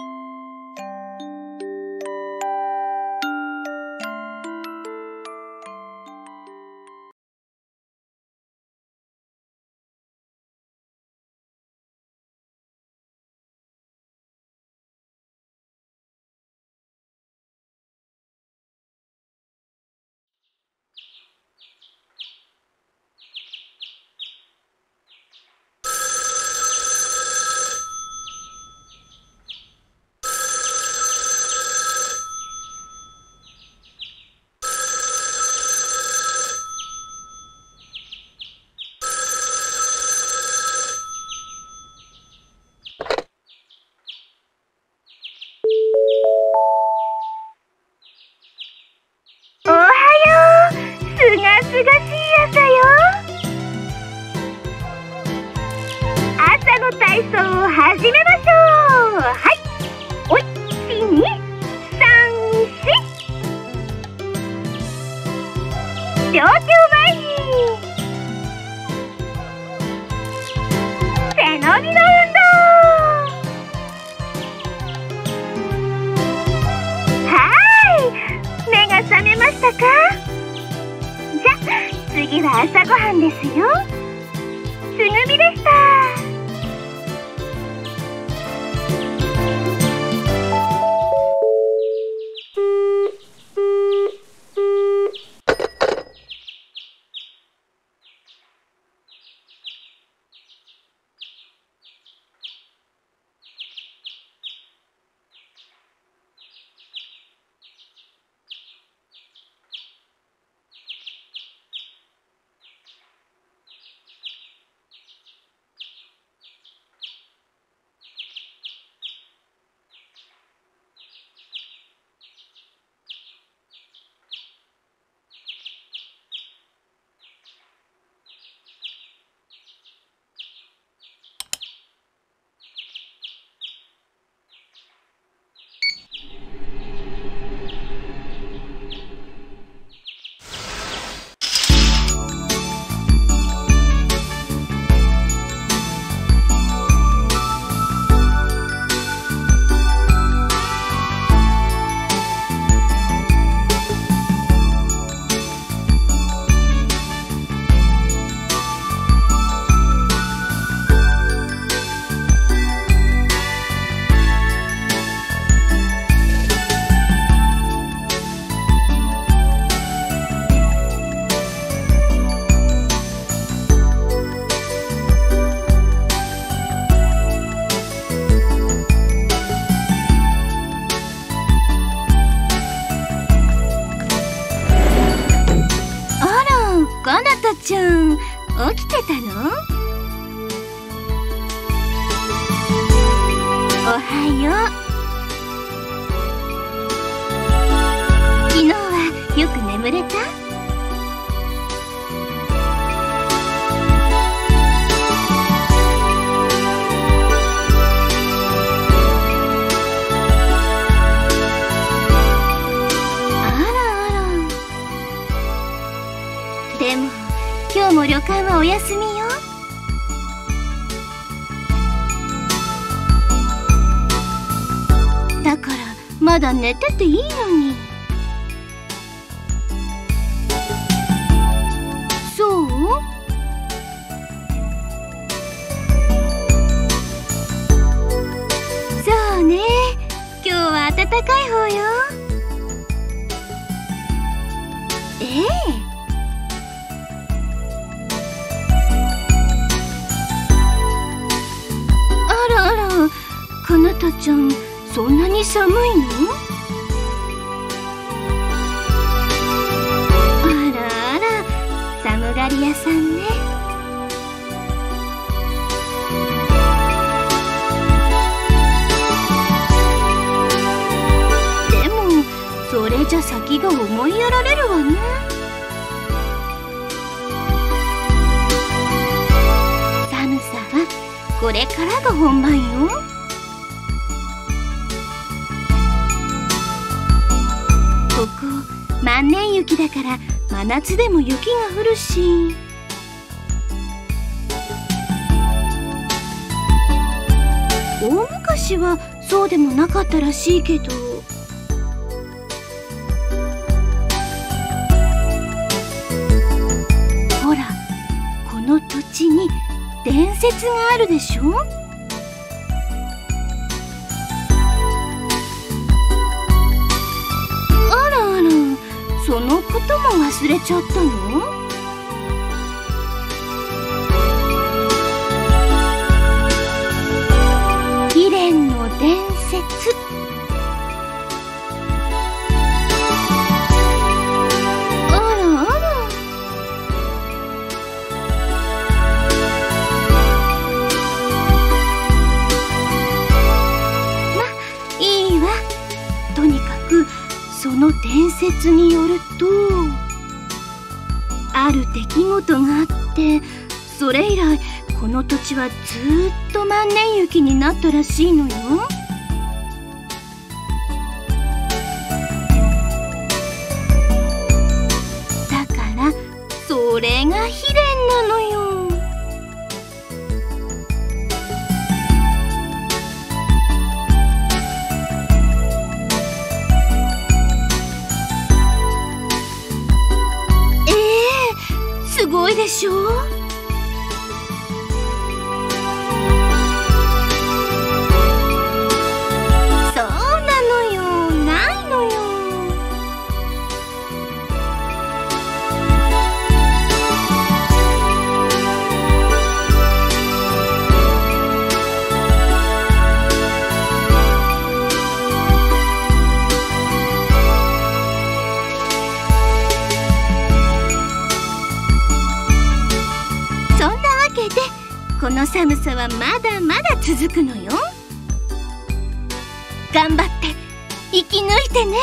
すがしい朝よ。朝の体操を始めましょう。はい、おいちにさんし両手を前に背伸びの運動。はーい、目が覚めましたか？じゃ、次は朝ごはんですよ。つぐみでした。かなたちゃん、起きてたの？おはよう。昨日はよく眠れた？でも今日も旅館はお休みよ。だからまだ寝てていいのに。そう？そうね、今日は暖かい方よ。ええ、かなたちゃん、そんなに寒いの？あらあら、寒がり屋さんね。 れじゃ先が思いやられるわね。寒さはこれからが本番よ。ここ万年雪だから真夏でも雪が降るし、大昔はそうでもなかったらしいけど、ほらこの土地に伝説があるでしょ。あらあら、そのことも忘れちゃったの？貴蓮の伝説。あらあら。ま、いいわ。とにかくその伝説によると、ある出来事があって、それ以来この土地はずーっと万年雪になったらしいのよ。だからそれが悲恋なのよ。ええ、すごいでしょ？この寒さはまだまだ続くのよ。頑張って生き抜いてね。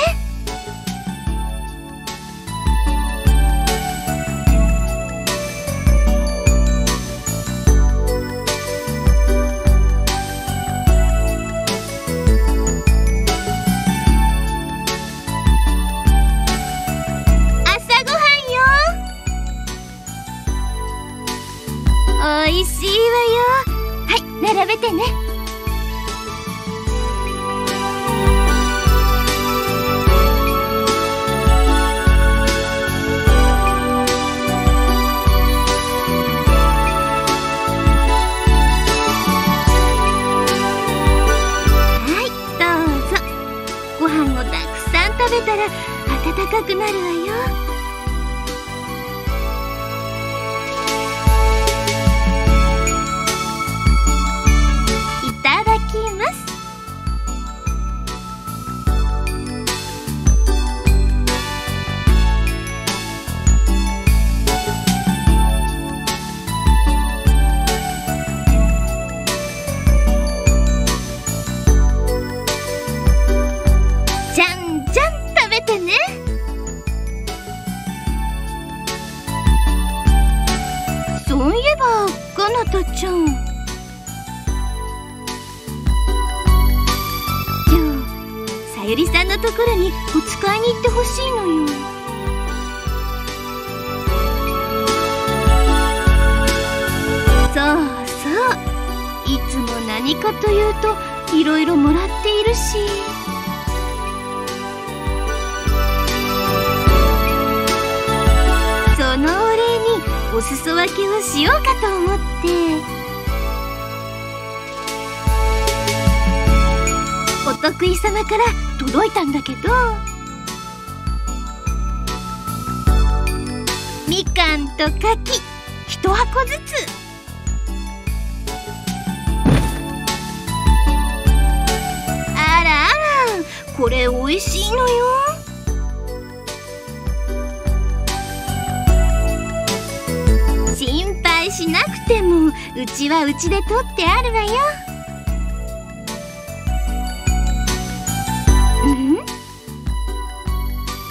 朝ごはんよ。おいしいわよ。はい、並べてね。はい、どうぞ。ご飯をたくさん食べたら暖かくなるわよ。そういえばかなたちゃん、今日さゆりさんのところにお使いに行ってほしいのよ。そうそう、いつも何かというといろいろもらっているし、そのお礼にお裾分けをしようかと思って。お得意様から届いたんだけど、みかんと柿一箱ずつ。あらあら、これおいしいのよ。心配しなくてもうちはうちで取ってあるわよ。ん？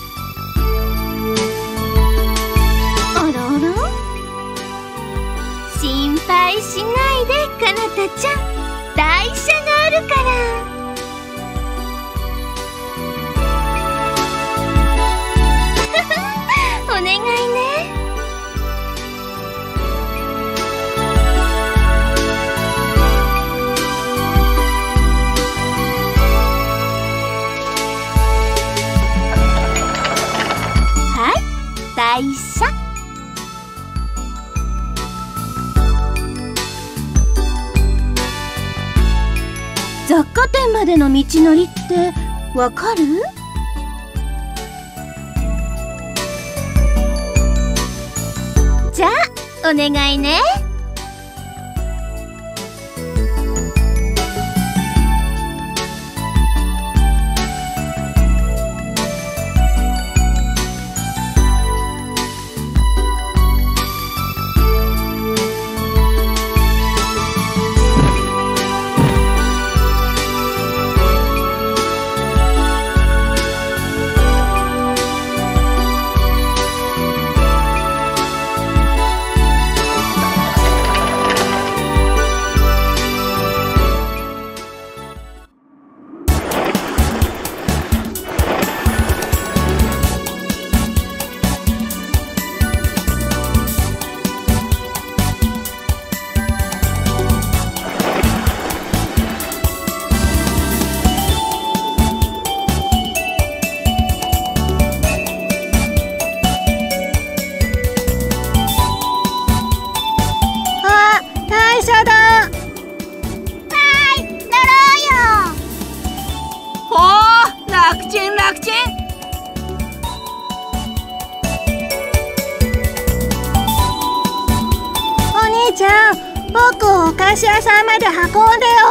雑貨店までの道のりってわかる？じゃあお願いね。
僕をお菓子屋さんまで運んでよ。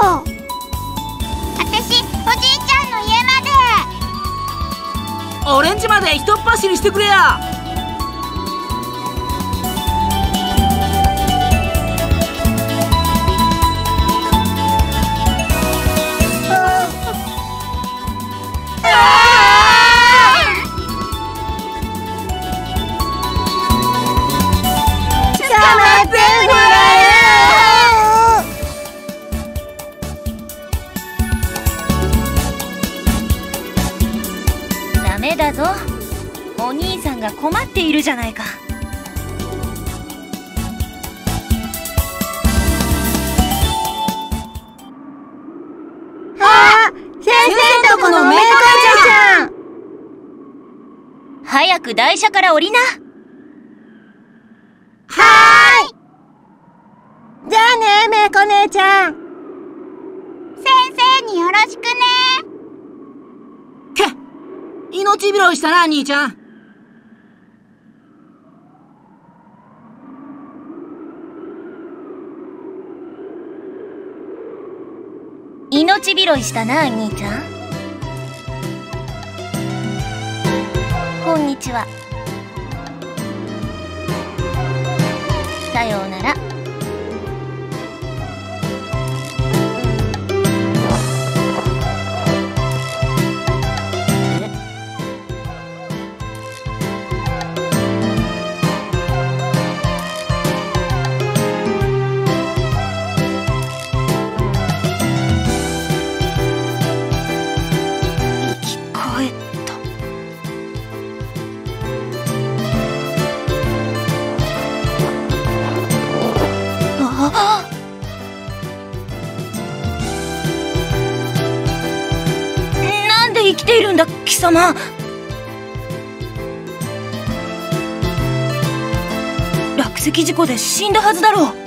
あたし、おじいちゃんの家まで。
俺ん家までひとっ走りしてくれや。
ダメだぞ。お兄さんが困っているじゃないか。
あ、先生とこのメイクちゃん。
早く台車から降りな。
はーい。じゃあね、メイコ姉ちゃん。先生によろしくね。
けっ、命拾いしたな、兄ちゃん。
命拾いしたな、兄ちゃん。こんにちは。さようなら。なんで生きているんだ、貴様。落石事故で死んだはずだろう。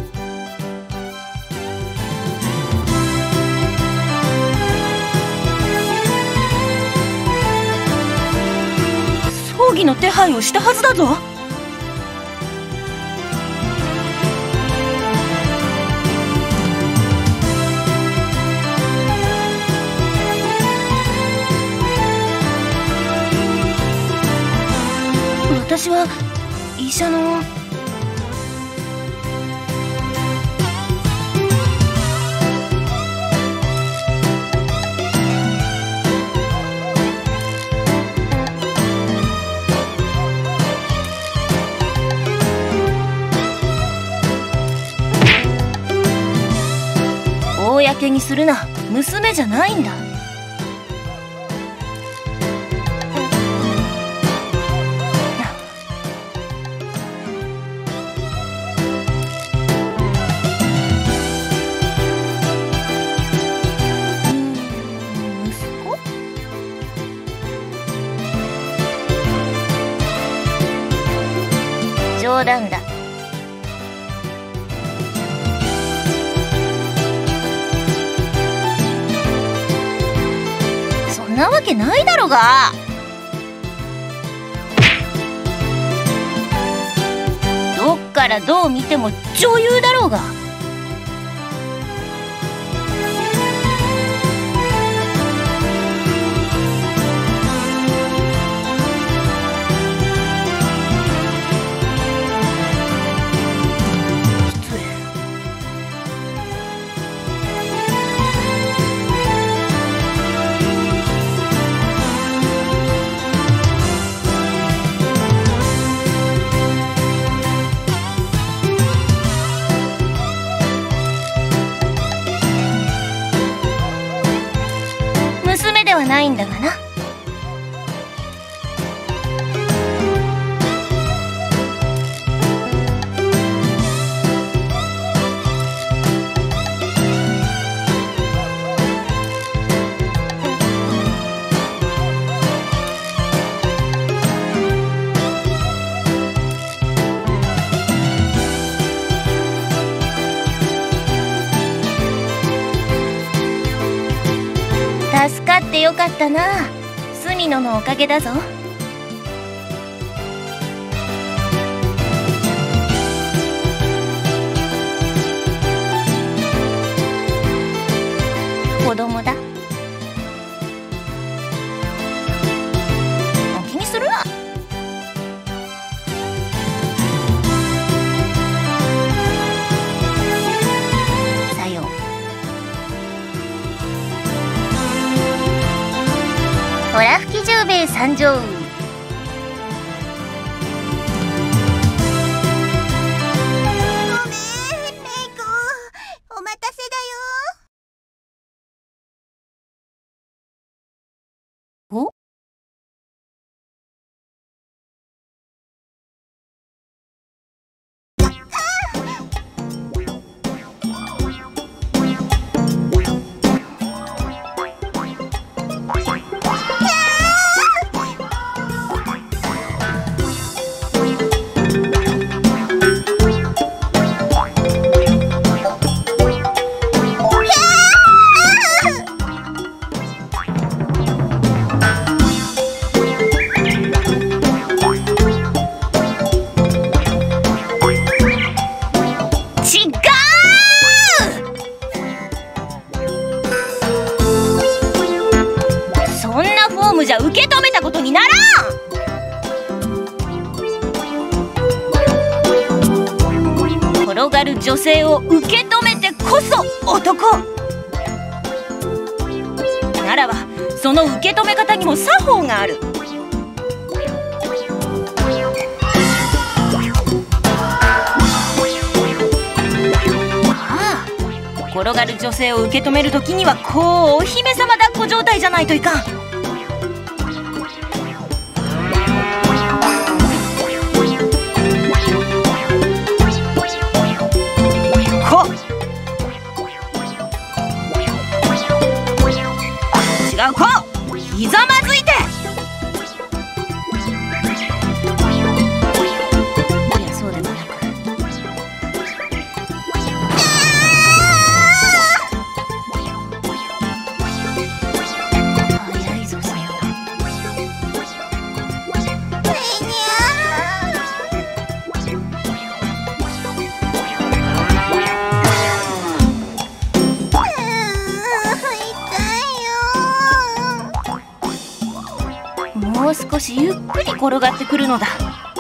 葬儀の手配をしたはずだぞ。私は医者の公にするな。娘じゃないんだ。冗談だ。 なわけないだろが。どっからどう見ても女優だろうが。娘ではないんだがな。助かってよかったな。隅野のおかげだぞ。子供だ。気にするな。さよう。ほら吹き十兵衛参上。
ごめん、メイコ。お待たせだよ。
お？じゃ受け止めたことにならん。転がる女性を受け止めてこそ男ならば、その受け止め方にも作法がある。ああ、転がる女性を受け止めるときにはこうお姫様抱っこ状態じゃないといかん。違う、こうひざまずいて。いや、そうではなく、早いぞさよ。もう少しゆっくり転がってくるのだ。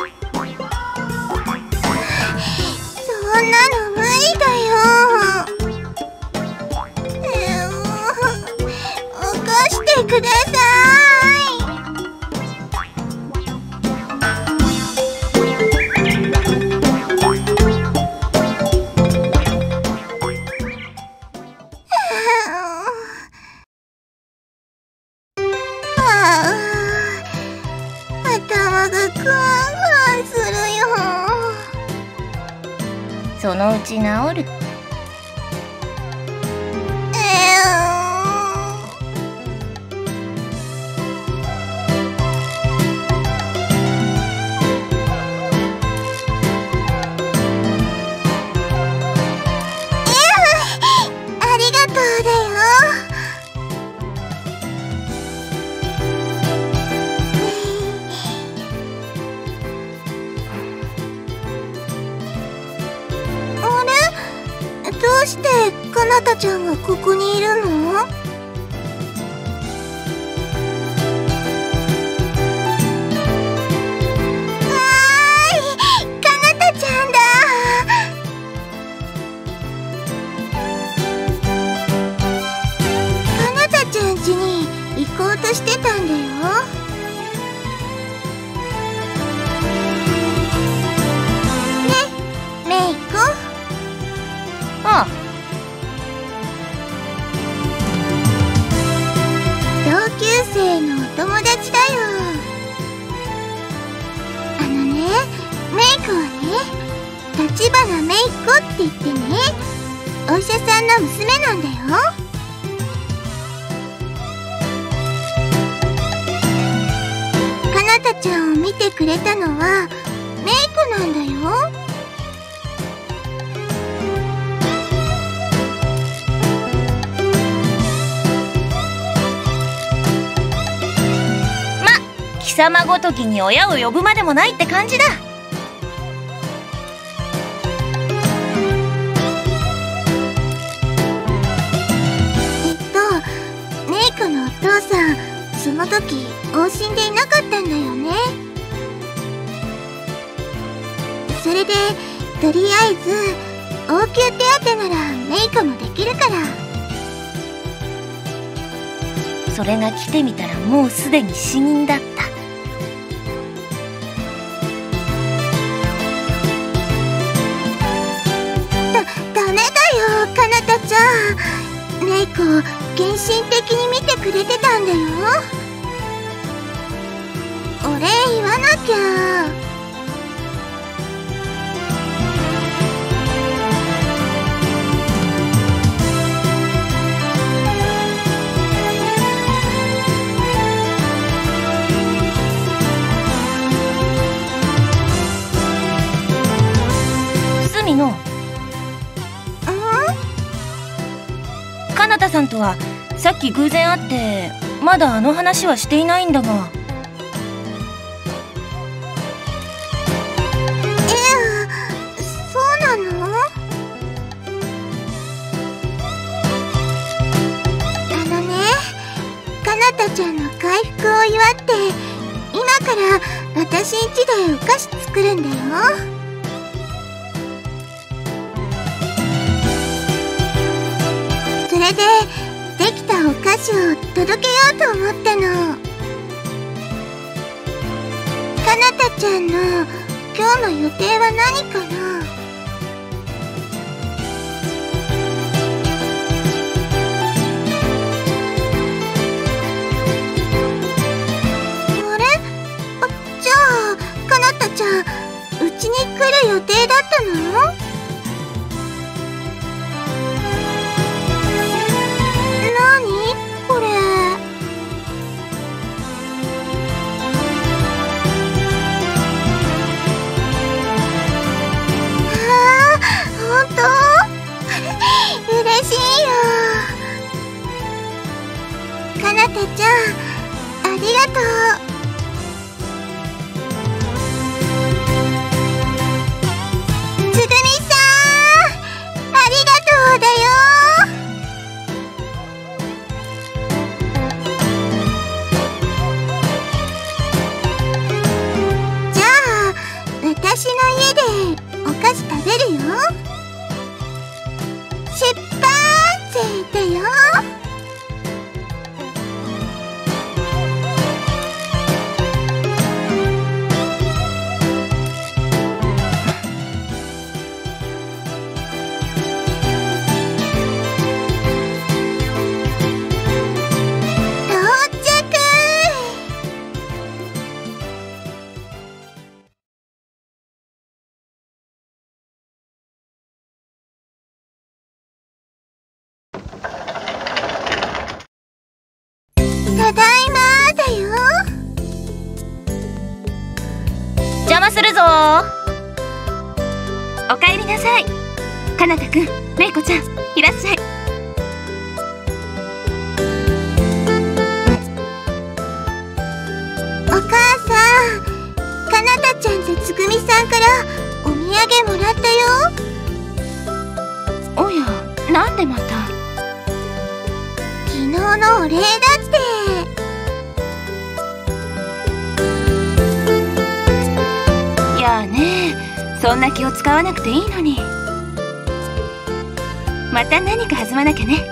そんなの無理だよ。起こしてください。頭がクワンクワンするよ。
そのうち治る。
ありがとうだよ。 なたちゃんがここにいるの？わーい、かなたちゃんだ。かなたちゃん家に行こうとしてたんだよ。
ああ、
同級生のお友達だよ。あのね、メイコはね、立花メイコって言ってね、お医者さんの娘なんだよ。かなたちゃんを見てくれたのはメイコなんだよ。
貴様ごときに親を呼ぶまでもないって感じだ。
えっとメイコのお父さん、その時往診でいなかったんだよね。それでとりあえず応急手当ならメイコもできるから。
それが来てみたらもうすでに死人だった。
ダメだよ、かなたちゃん。メイコ献身的に見てくれてたんだよ。お礼言わなきゃ。
隅野、かなたさんとはさっき偶然会ってまだあの話はしていないんだが。
いや、そうなの？あのね、かなたちゃんの回復を祝って今から私ん家でお菓子作るんだよ。それでできたお菓子を届けようと思ったの。かなたちゃんの今日の予定は何かな？あれ？あ、じゃあかなたちゃん、うちに来る予定だったの？これ。ああ、ほんと？嬉しいよ。かなたちゃん、ありがとう。つぐみさん、ありがとうだよ。私の家でお菓子食べるよ。出発だよ。ただいまだよ。
邪魔するぞ。おかえりなさい。かなたくん、めいこちゃん、いらっしゃい。
お母さん、かなたちゃんとつぐみさんからお土産もらったよ。
おや、なんでまた。
昨日のお礼だって。
いやあね、そんな気を使わなくていいのに。また何か弾まなきゃね。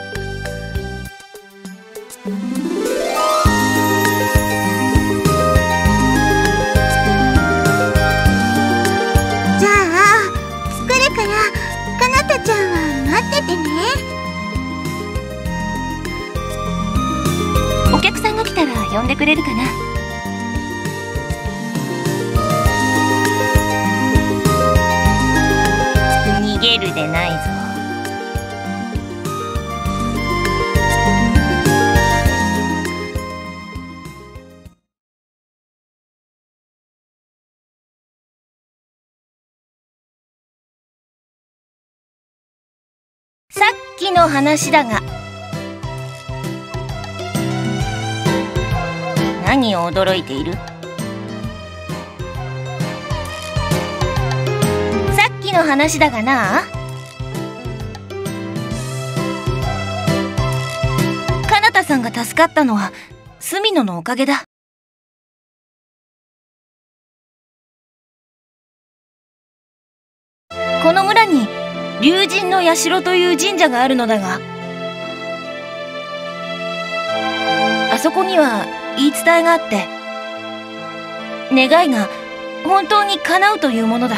じゃあ作るから、かなたちゃんは待っててね。
お客さんが来たら呼んでくれるかな。
逃げるでないぞ。さっきの話だが、何を驚いている？さっきの話だがな、かなたさんが助かったのは隅野のおかげだ。この村に龍神の社という神社があるのだが、あそこには言い伝えがあって、願いが本当に叶うというものだ。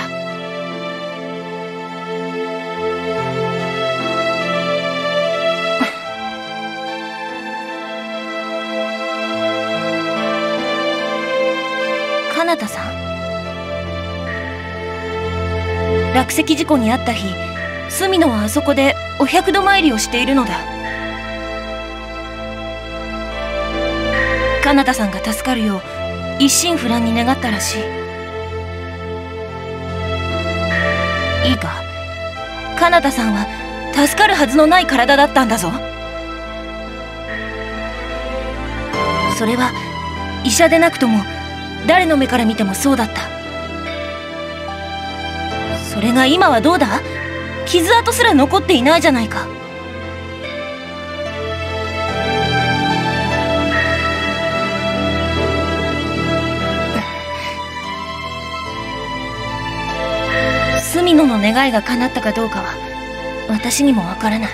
かなたさん、落石事故に遭った日、隅野はあそこでお百度参りをしているのだ。かなたさんが助かるよう一心不乱に願ったらしい。いいか、かなたさんは助かるはずのない体だったんだぞ。それは医者でなくとも誰の目から見てもそうだった。それが今はどうだ？傷跡すら残っていないじゃないか。隅野の願いが叶ったかどうかは私にもわからない。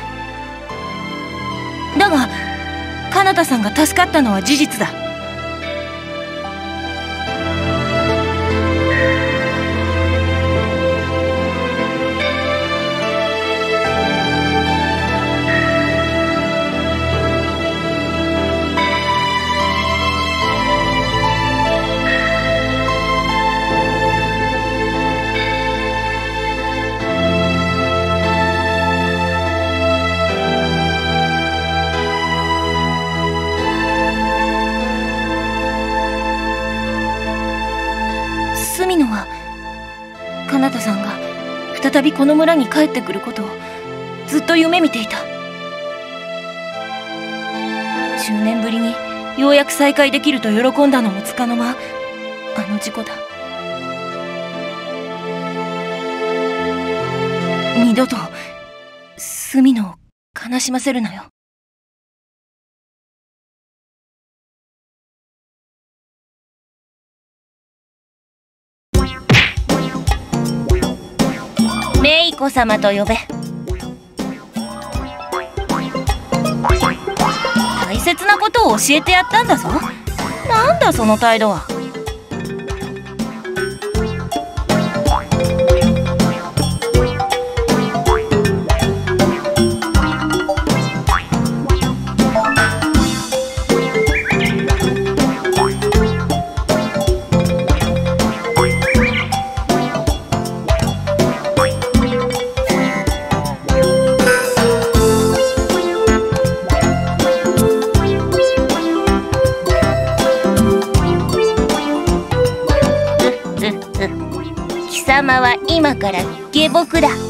だがかなたさんが助かったのは事実だ。隅野はかなたさんが再びこの村に帰ってくることをずっと夢見ていた。じゅうねんぶりにようやく再会できると喜んだのもつかの間、あの事故だ。二度と隅野を悲しませるなよ。メイコ様と呼べ。大切なことを教えてやったんだぞ。なんだその態度は。貴様は今から下僕だ。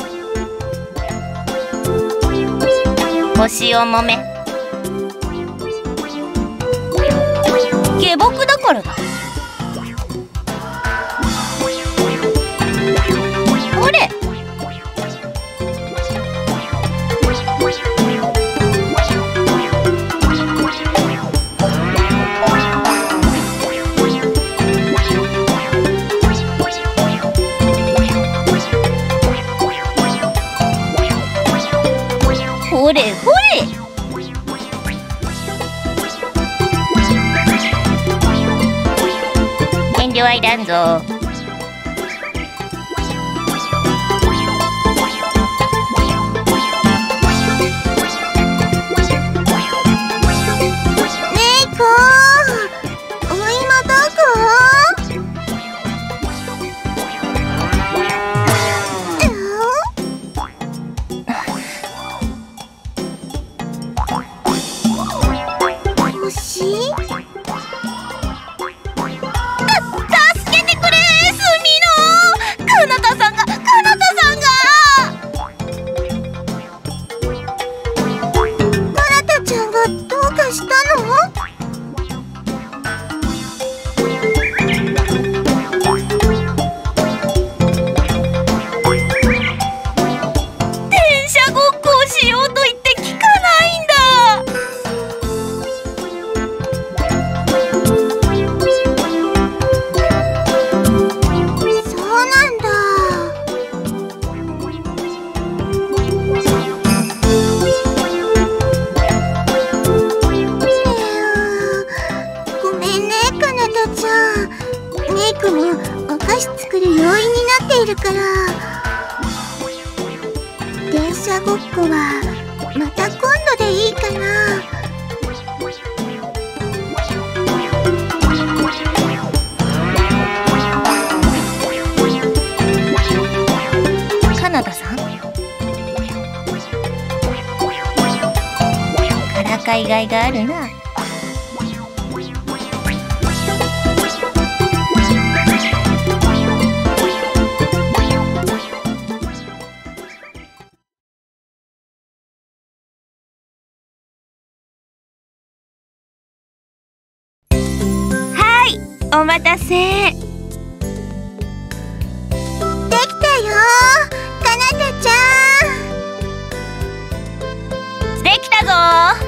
星を揉め。下僕だからだ。ほれ。 慮はいらんぞ。
電車ごっこはまた今度でいいかな。
カナダさん、からかいがいがあるな。
お待たせ。でき
たよ、かなたちゃ
ん。できたぞ。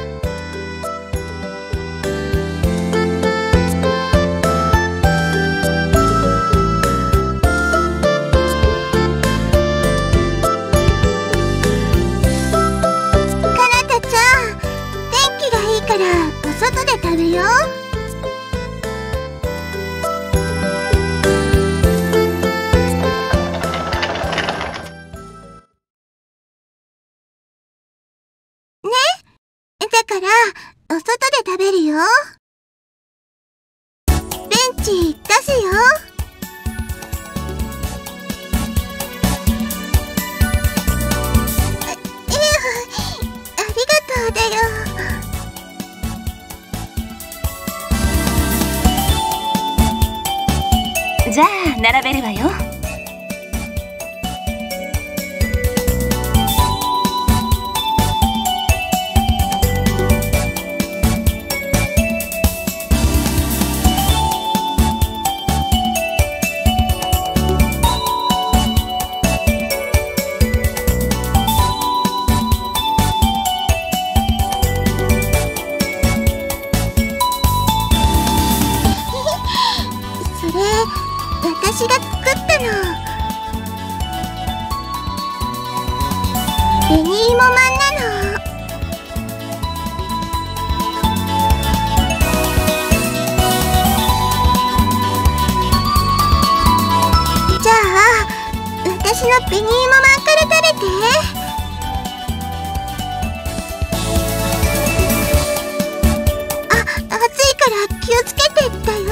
かなたちゃん、天気がいいからお外で食べよう。だからお外で食べるよ。ベンチ出すよ。あ、いや、ありがとうだよ。
じゃあ並べるわよ。
私が作ったの。紅芋まんなの。じゃあ私の紅芋まんから食べて。あ、熱いから気をつけてだよ。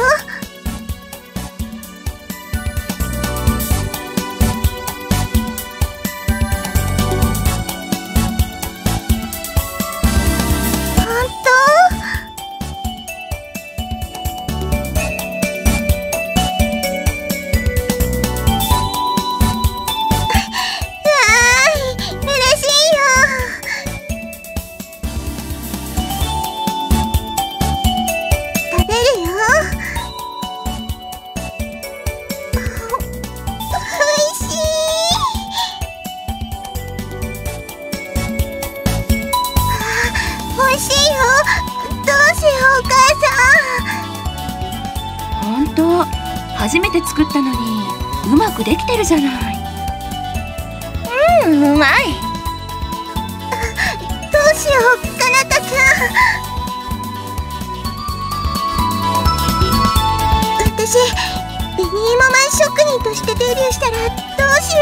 美味しいよ。どうしよう、お母
さん。ほんと、初めて作ったのにうまくできてるじゃない。
うん、うまい。
どうしよう、かなたちゃん。私してデビューしたらどうしよ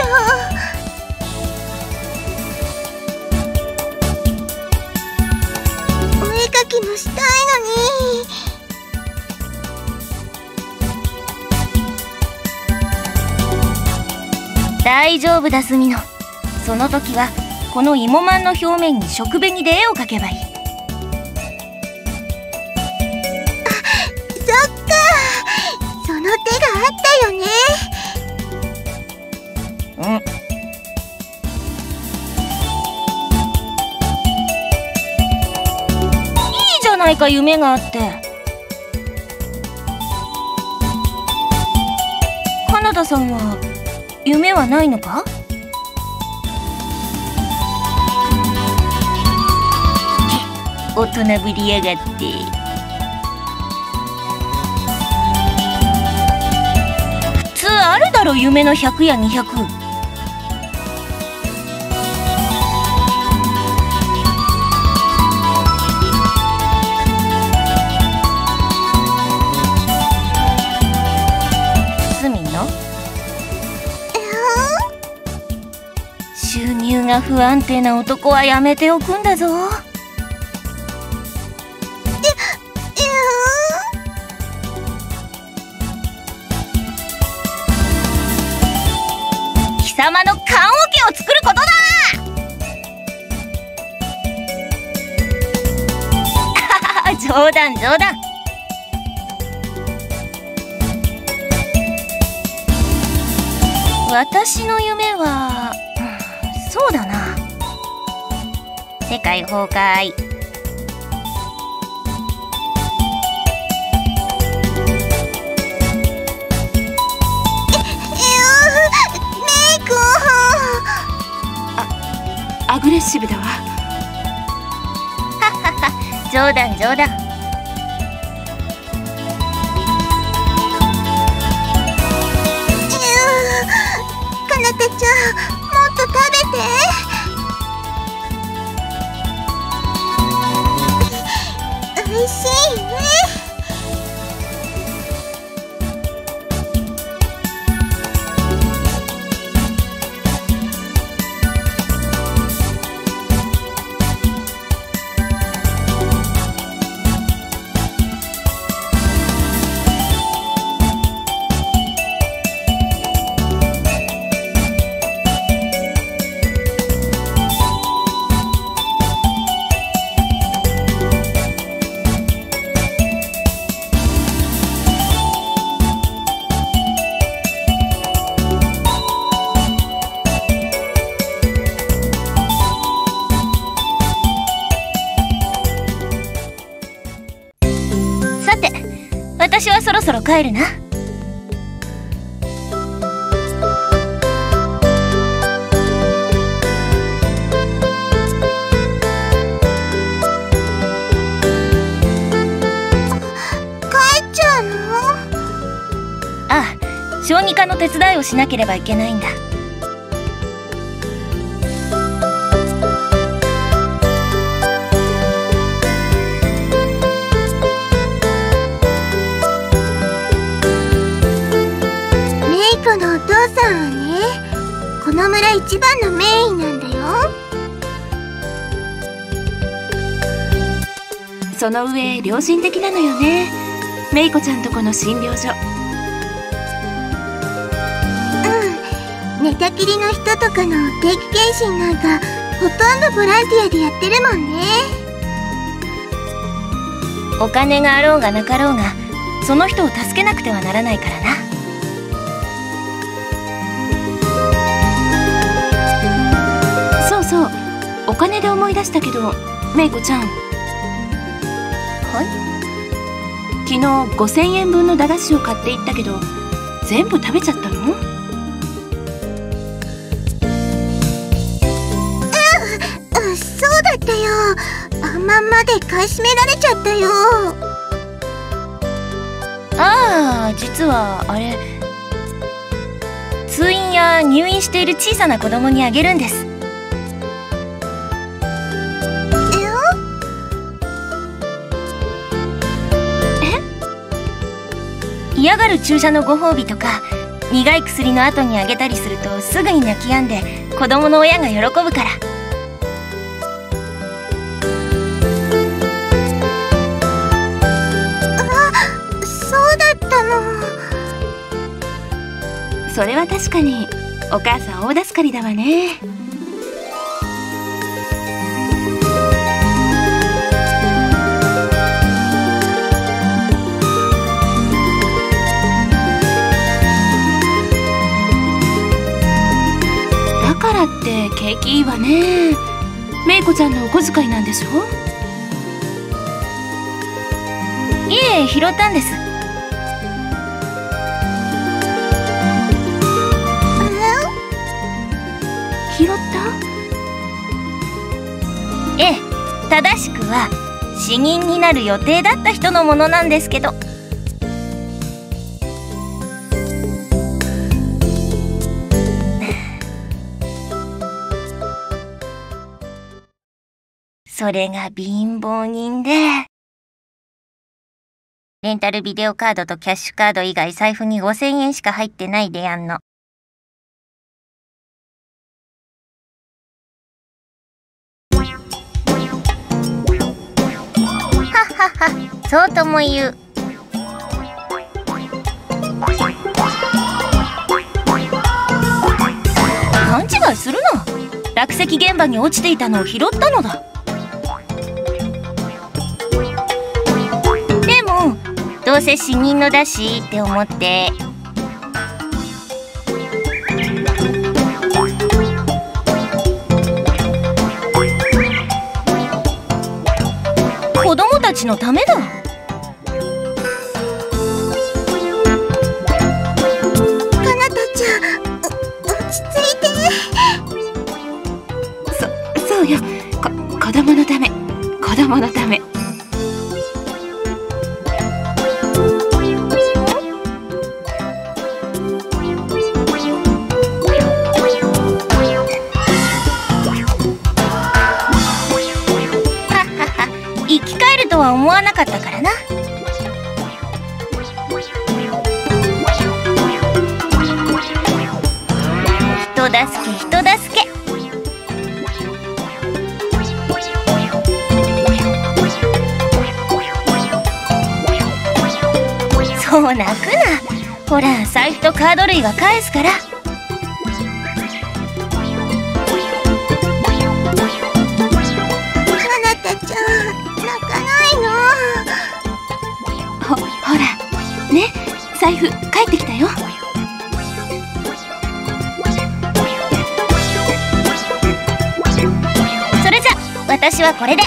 う。お絵かきもしたいのに。
大丈夫だスミノ。その時はこの芋まんの表面に食紅で絵を描けばいい。
あ、そっか、その手があったよね。
うん。いいじゃないか、夢があって。カナダさんは夢はないのか？大人ぶりやがって。普通あるだろ、夢のひゃくやにひゃく。スミノ？収入が不安定な男はやめておくんだぞ。貴様の棺桶を作ることだ。冗談冗談。私の夢は、うん、そうだな。世界崩壊。
アグレッシブだわ。は
はは、冗談冗談。
かなたちゃん、もっと食べて。おいしいね。
私はそろそろ帰るな。
帰っちゃうの？
ああ、小児科の手伝いをしなければいけないんだ。
のお父さんはね、この村一番の名医なんだよ。
その上良心的なのよね、メイコちゃんとこの診療所。
うん、寝たきりの人とかの定期検診なんかほとんどボランティアでやってるもんね。
お金があろうがなかろうが、その人を助けなくてはならないからな。
そうそう、お金で思い出したけど、メイコちゃん。
はい？
昨日ごせんえんぶんの駄菓子を買っていったけど、全部食べちゃったの？
うん、うん、そうだったよ。あんまんまで買い占められちゃったよ。
ああ、実はあれ、通院や入院している小さな子供にあげるんです。嫌がる注射のご褒美とか、 苦い薬の後にあげたりするとすぐに泣き止んで子供の親が喜ぶから。
そうだったの。
それは確かにお母さん大助かりだわね。だからって景気いいわね。めいこちゃんのお小遣いなんでしょ？
いえ、拾ったんです。
拾った？
ええ、正しくは死人になる予定だった人のものなんですけど。それが貧乏人で、レンタルビデオカードとキャッシュカード以外財布にごせんえんしか入ってないでやんの。はっはっは、そうとも言う。勘違いするな。落石現場に落ちていたのを拾ったのだ。でもどうせ死人のだしって思って子供たちのためだ。
そうよ、こ子供のため、子供のため。
生き返るとは思わなかったからな。人助け人助け。そう泣くな。ほら財布とカード類は返すから。
かなたちゃん泣かないの。
ほほらね、財布帰ってきたよ。
それじゃ私はこれで。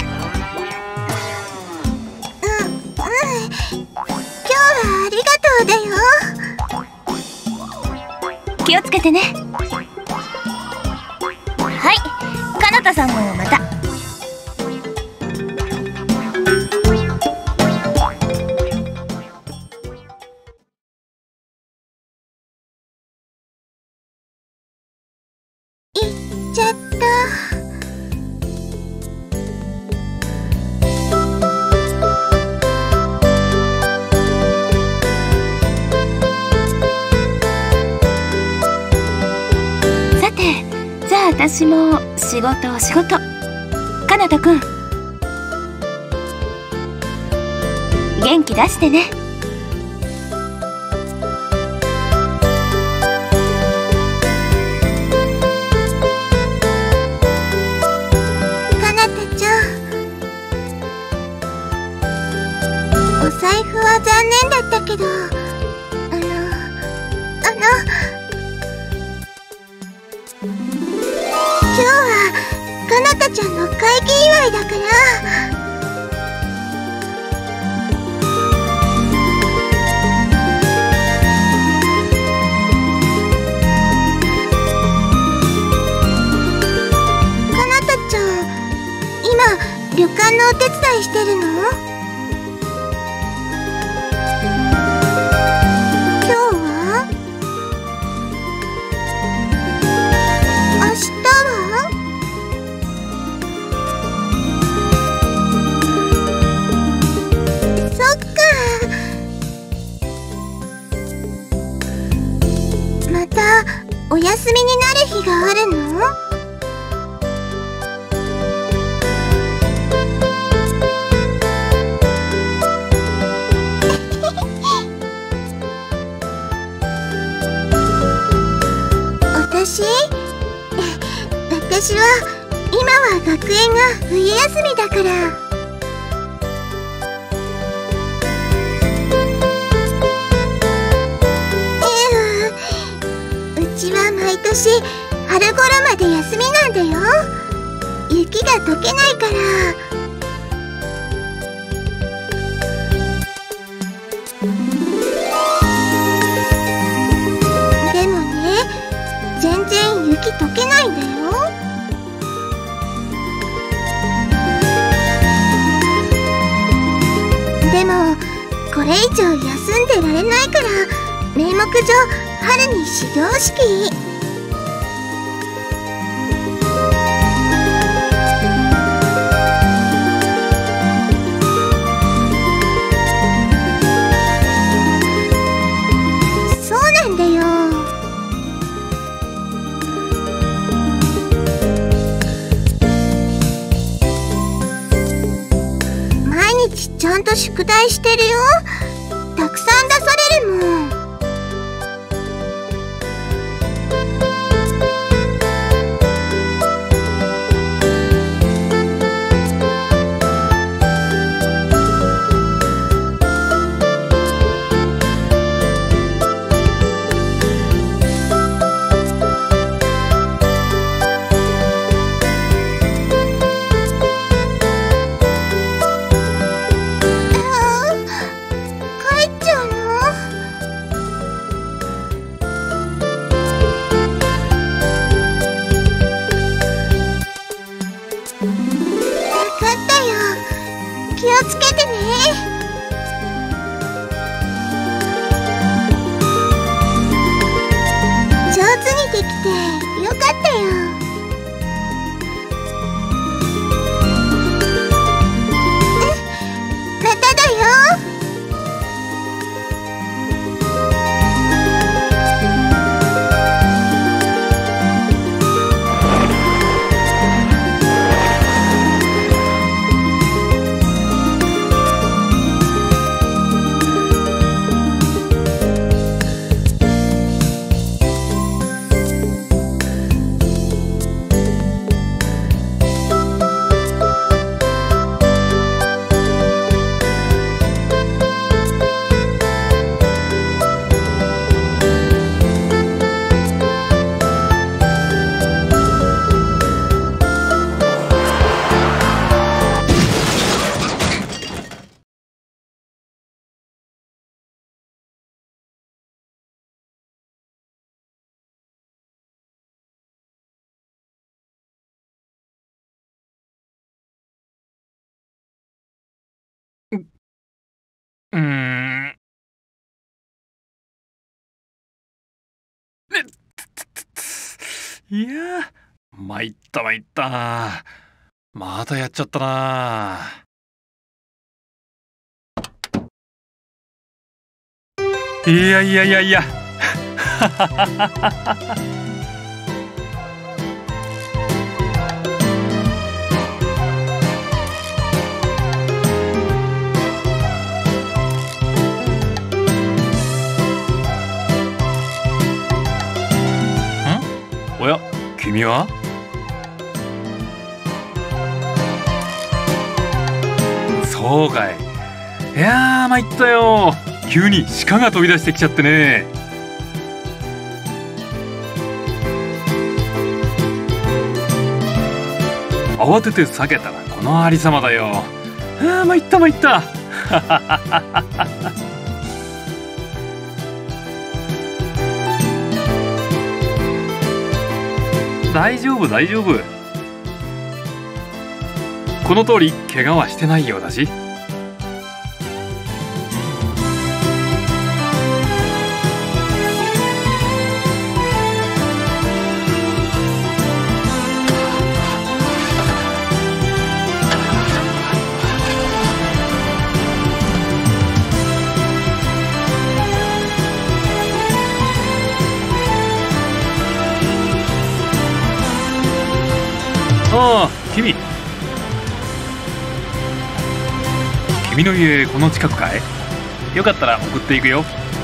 うんうん、今日はありがとうだよ。
気をつけてね。
はい、かなたさんもまた。
行っちゃった。
さて、じゃあ私も仕事仕事。かなたくん、元気出してね。
かなたちゃん、お財布は残念だったけど、あのあの今日はかなたちゃんの会期祝いだから。かなたちゃん、今旅館のお手伝いしてるの？今日は？明日は？そっか。 お休みになる日があるの？私私は今は学園が冬休みだから。うちは毎年春頃まで休みなんだよ。雪が溶けないから。でもね、全然雪溶けないんだよ。でもこれ以上休んでられないから、名目上春に始業式。そうなんだよ。毎日ちゃんと宿題してるよ。たくさん出されるもん。気をつけてね。上手にできてよかったよ。うん、まただよ。
うーん。いやー、参った参った。またやっちゃったな。いやいやいやいや。おや、君は？そうかい。いやー、参ったよ。急に鹿が飛び出してきちゃってね。慌てて避けたらこのありさまだよ。あー、参った参った。大丈夫大丈夫。この通り怪我はしてないようだし。 ああ、君君の家この近くかい？よかったら送っていくよ。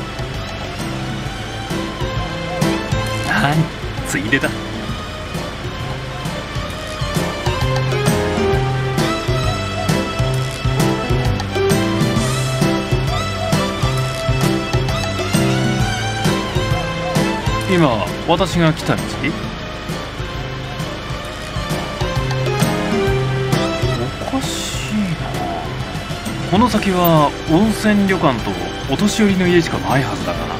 なに、ついでだ。今私が来た道？おかしいな。この先は温泉旅館とお年寄りの家しかないはずだがな。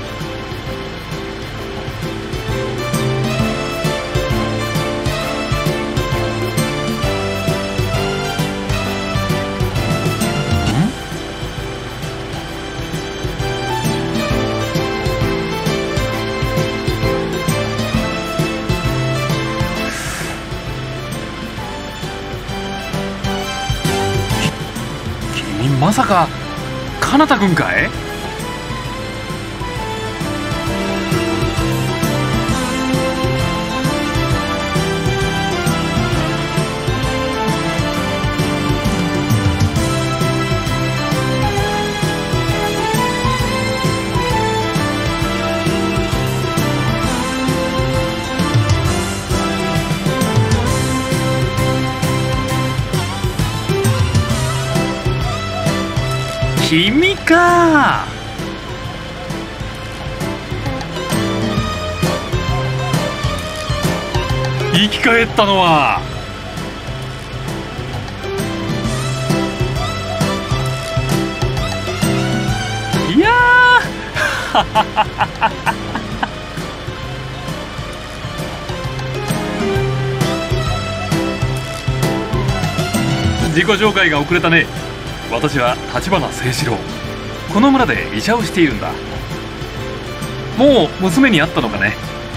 まさかかなたくんかい？君か。生き返ったのはいやー自己紹介が遅れたね。私は立花清志郎。この村で医者をしているんだ。もう娘に会ったのかね？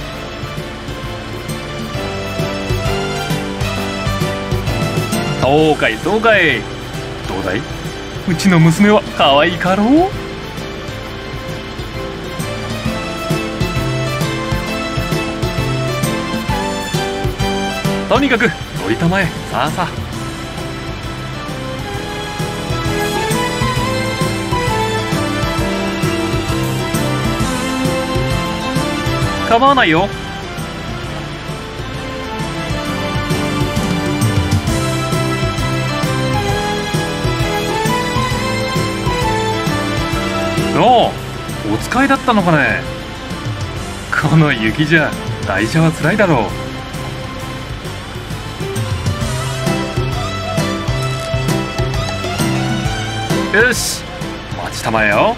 そうかいそうかい。どうだい？うちの娘は可愛いかろう？とにかく乗りたまえ。さあさあ。構わないよ。おお、お使いだったのかね。この雪じゃ台車はつらいだろう。よし、待ちたまえよ。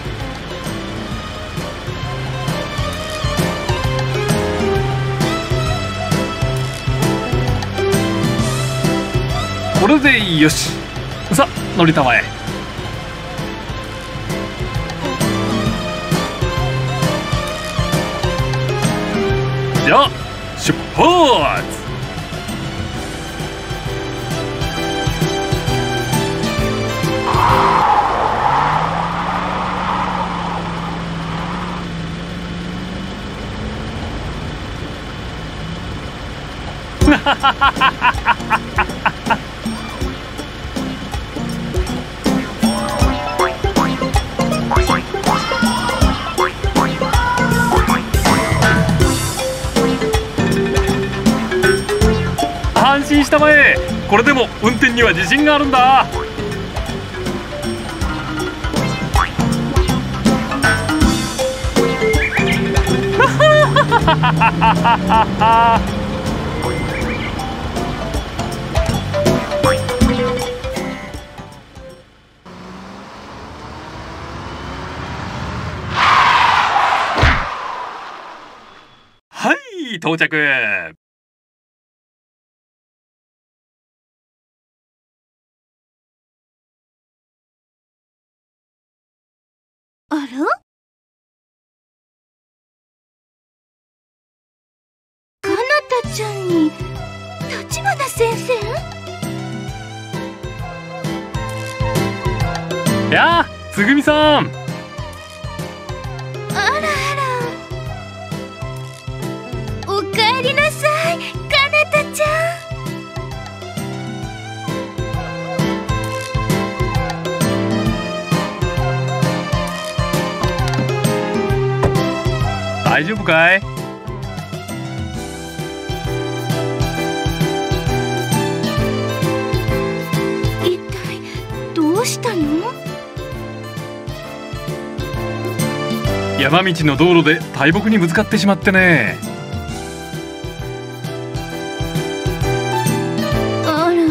これでよし。さあ乗りたまえ。じゃあ出発。安心したまえ。これでも運転には自信があるんだ。はい、到着。
あら？かなたちゃんに立花先生？
やあ、つぐみさん。
あらあら。おかえりなさい、かなたちゃん。
大丈夫かい？
一体どうしたの？
山道の道路で大木にぶつかってしまってね。
あらあら。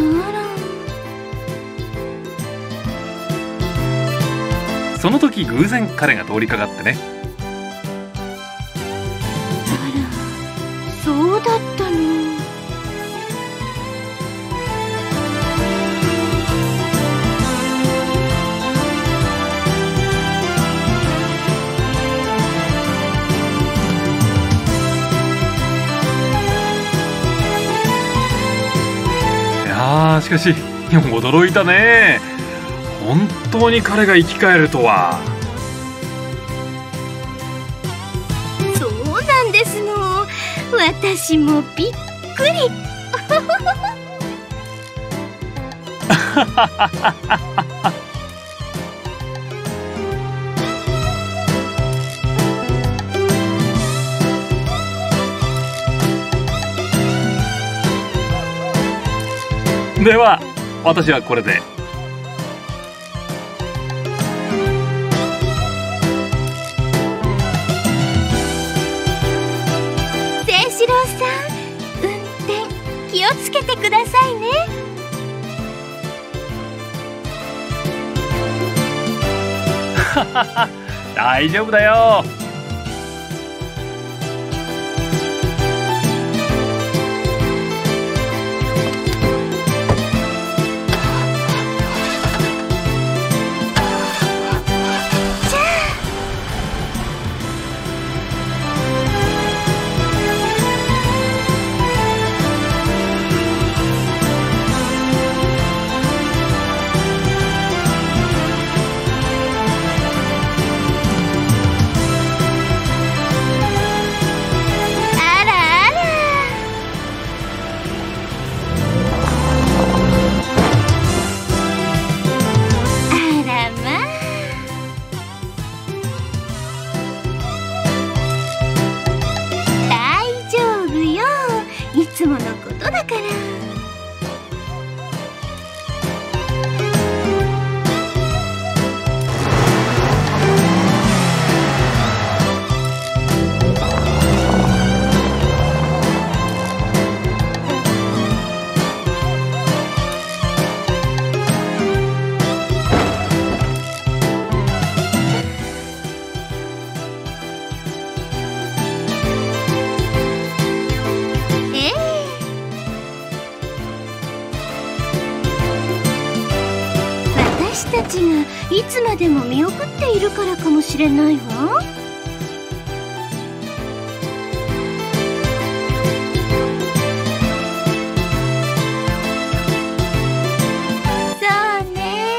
その時偶然彼が通りかかってね。
あら、そうだったの。
あーしかし驚いたね。本当に彼が生き返るとは。
そうなんですの。私もびっくり。
では私はこれで。
清志郎さん、運転気をつけてくださいね。
大丈夫だよ。
いつものことだから。私たちがいつまでも見送っているからかもしれないわ。そうね。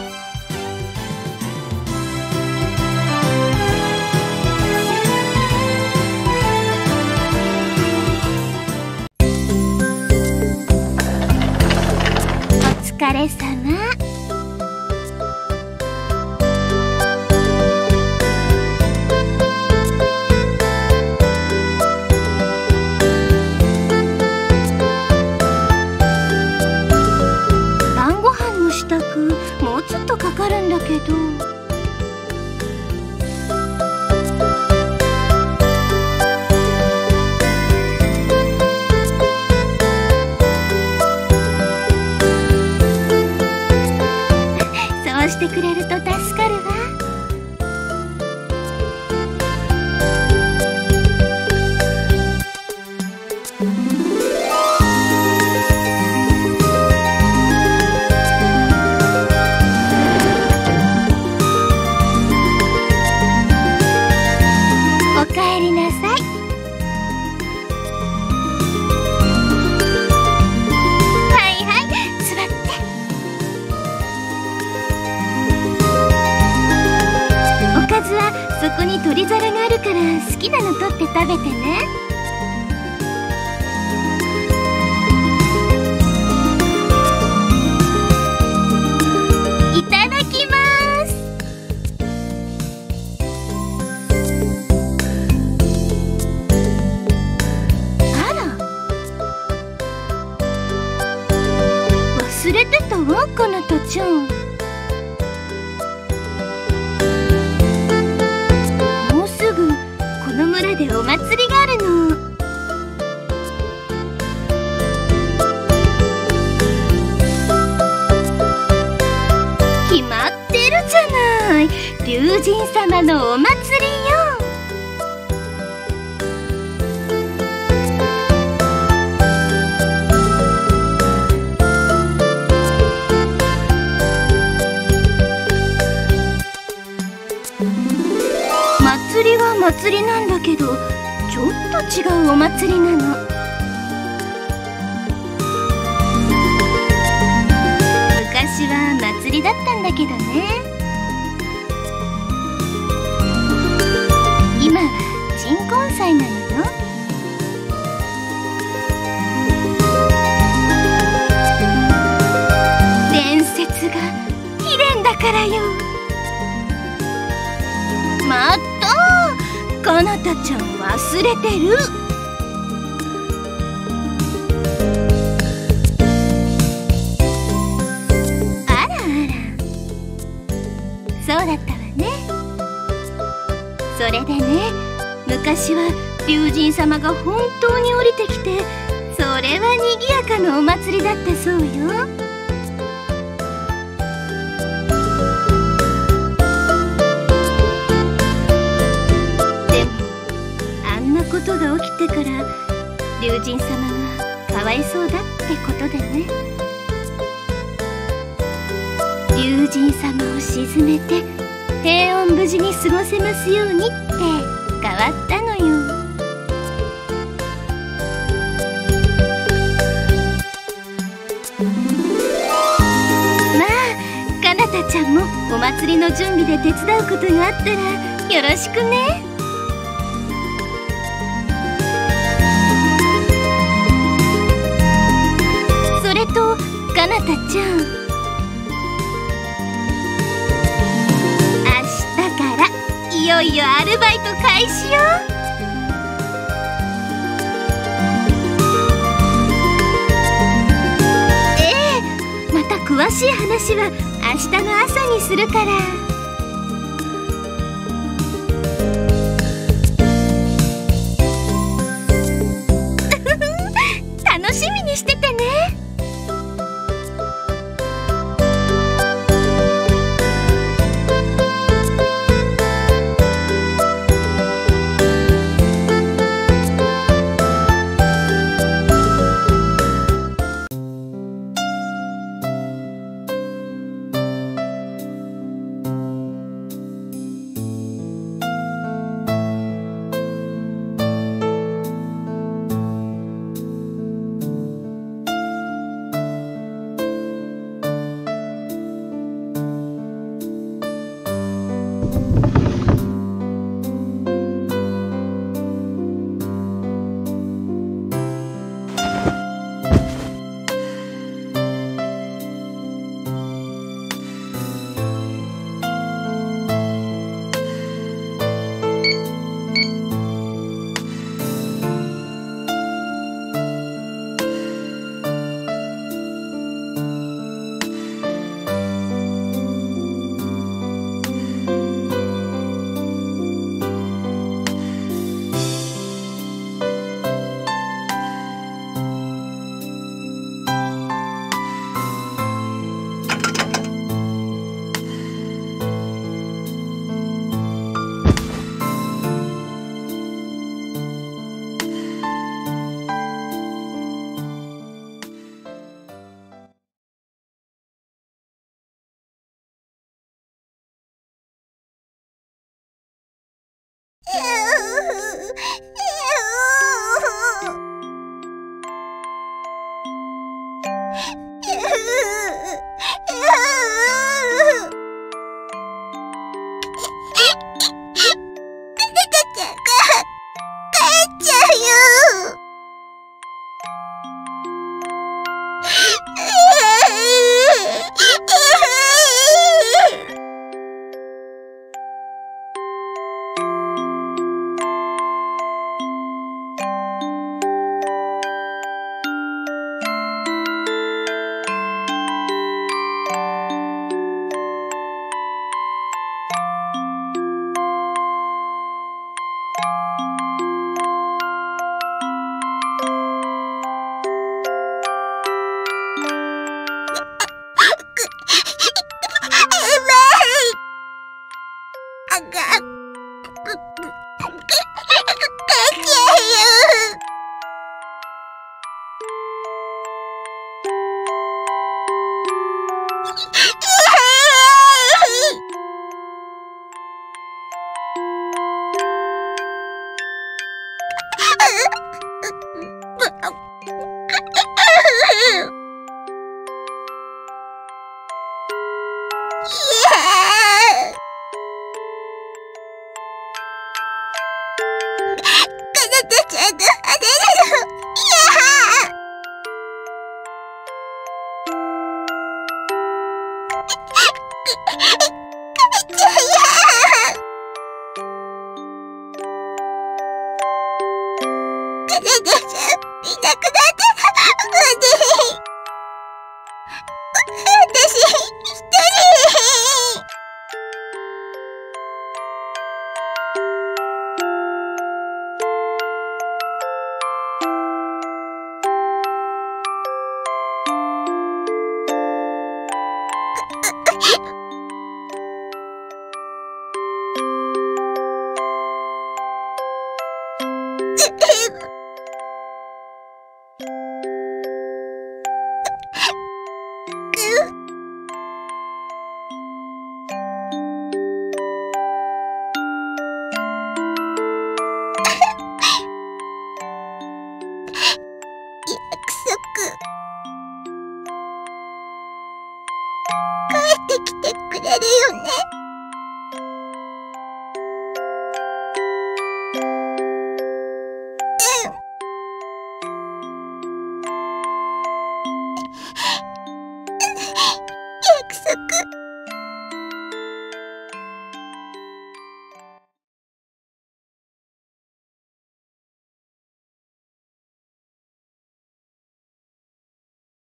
お疲れ様。もうちょっとかかるんだけど。そうしてくれると助かるわ。そこに取り皿があるから好きなの取って食べてね。いただきます。 かなたちゃん。もうすぐこの村でお祭りがあるの。決まってるじゃない、龍神様のお祭りよ。祭りは祭りなんだけど、ちょっと違うお祭りなの。昔は祭りだったんだけどね。今鎮魂祭なのよ。伝説が秘伝だからよ。まったかなたちゃん忘れてる。あらあら、そうだったわね。それでね、昔は龍神様が本当に降りてきて、それはにぎやかなお祭りだったそうよ。ことが起きてから龍神様がかわいそうだってことでね、龍神様を鎮めて平穏無事に過ごせますようにって変わったのよ。まあかなたちゃんもお祭りの準備で手伝うことがあったらよろしくね。とかなたちゃん、明日からいよいよアルバイト開始よ。ええ、また詳しい話は明日の朝にするから。楽しみにしててね。
帰ってきてくれるよね。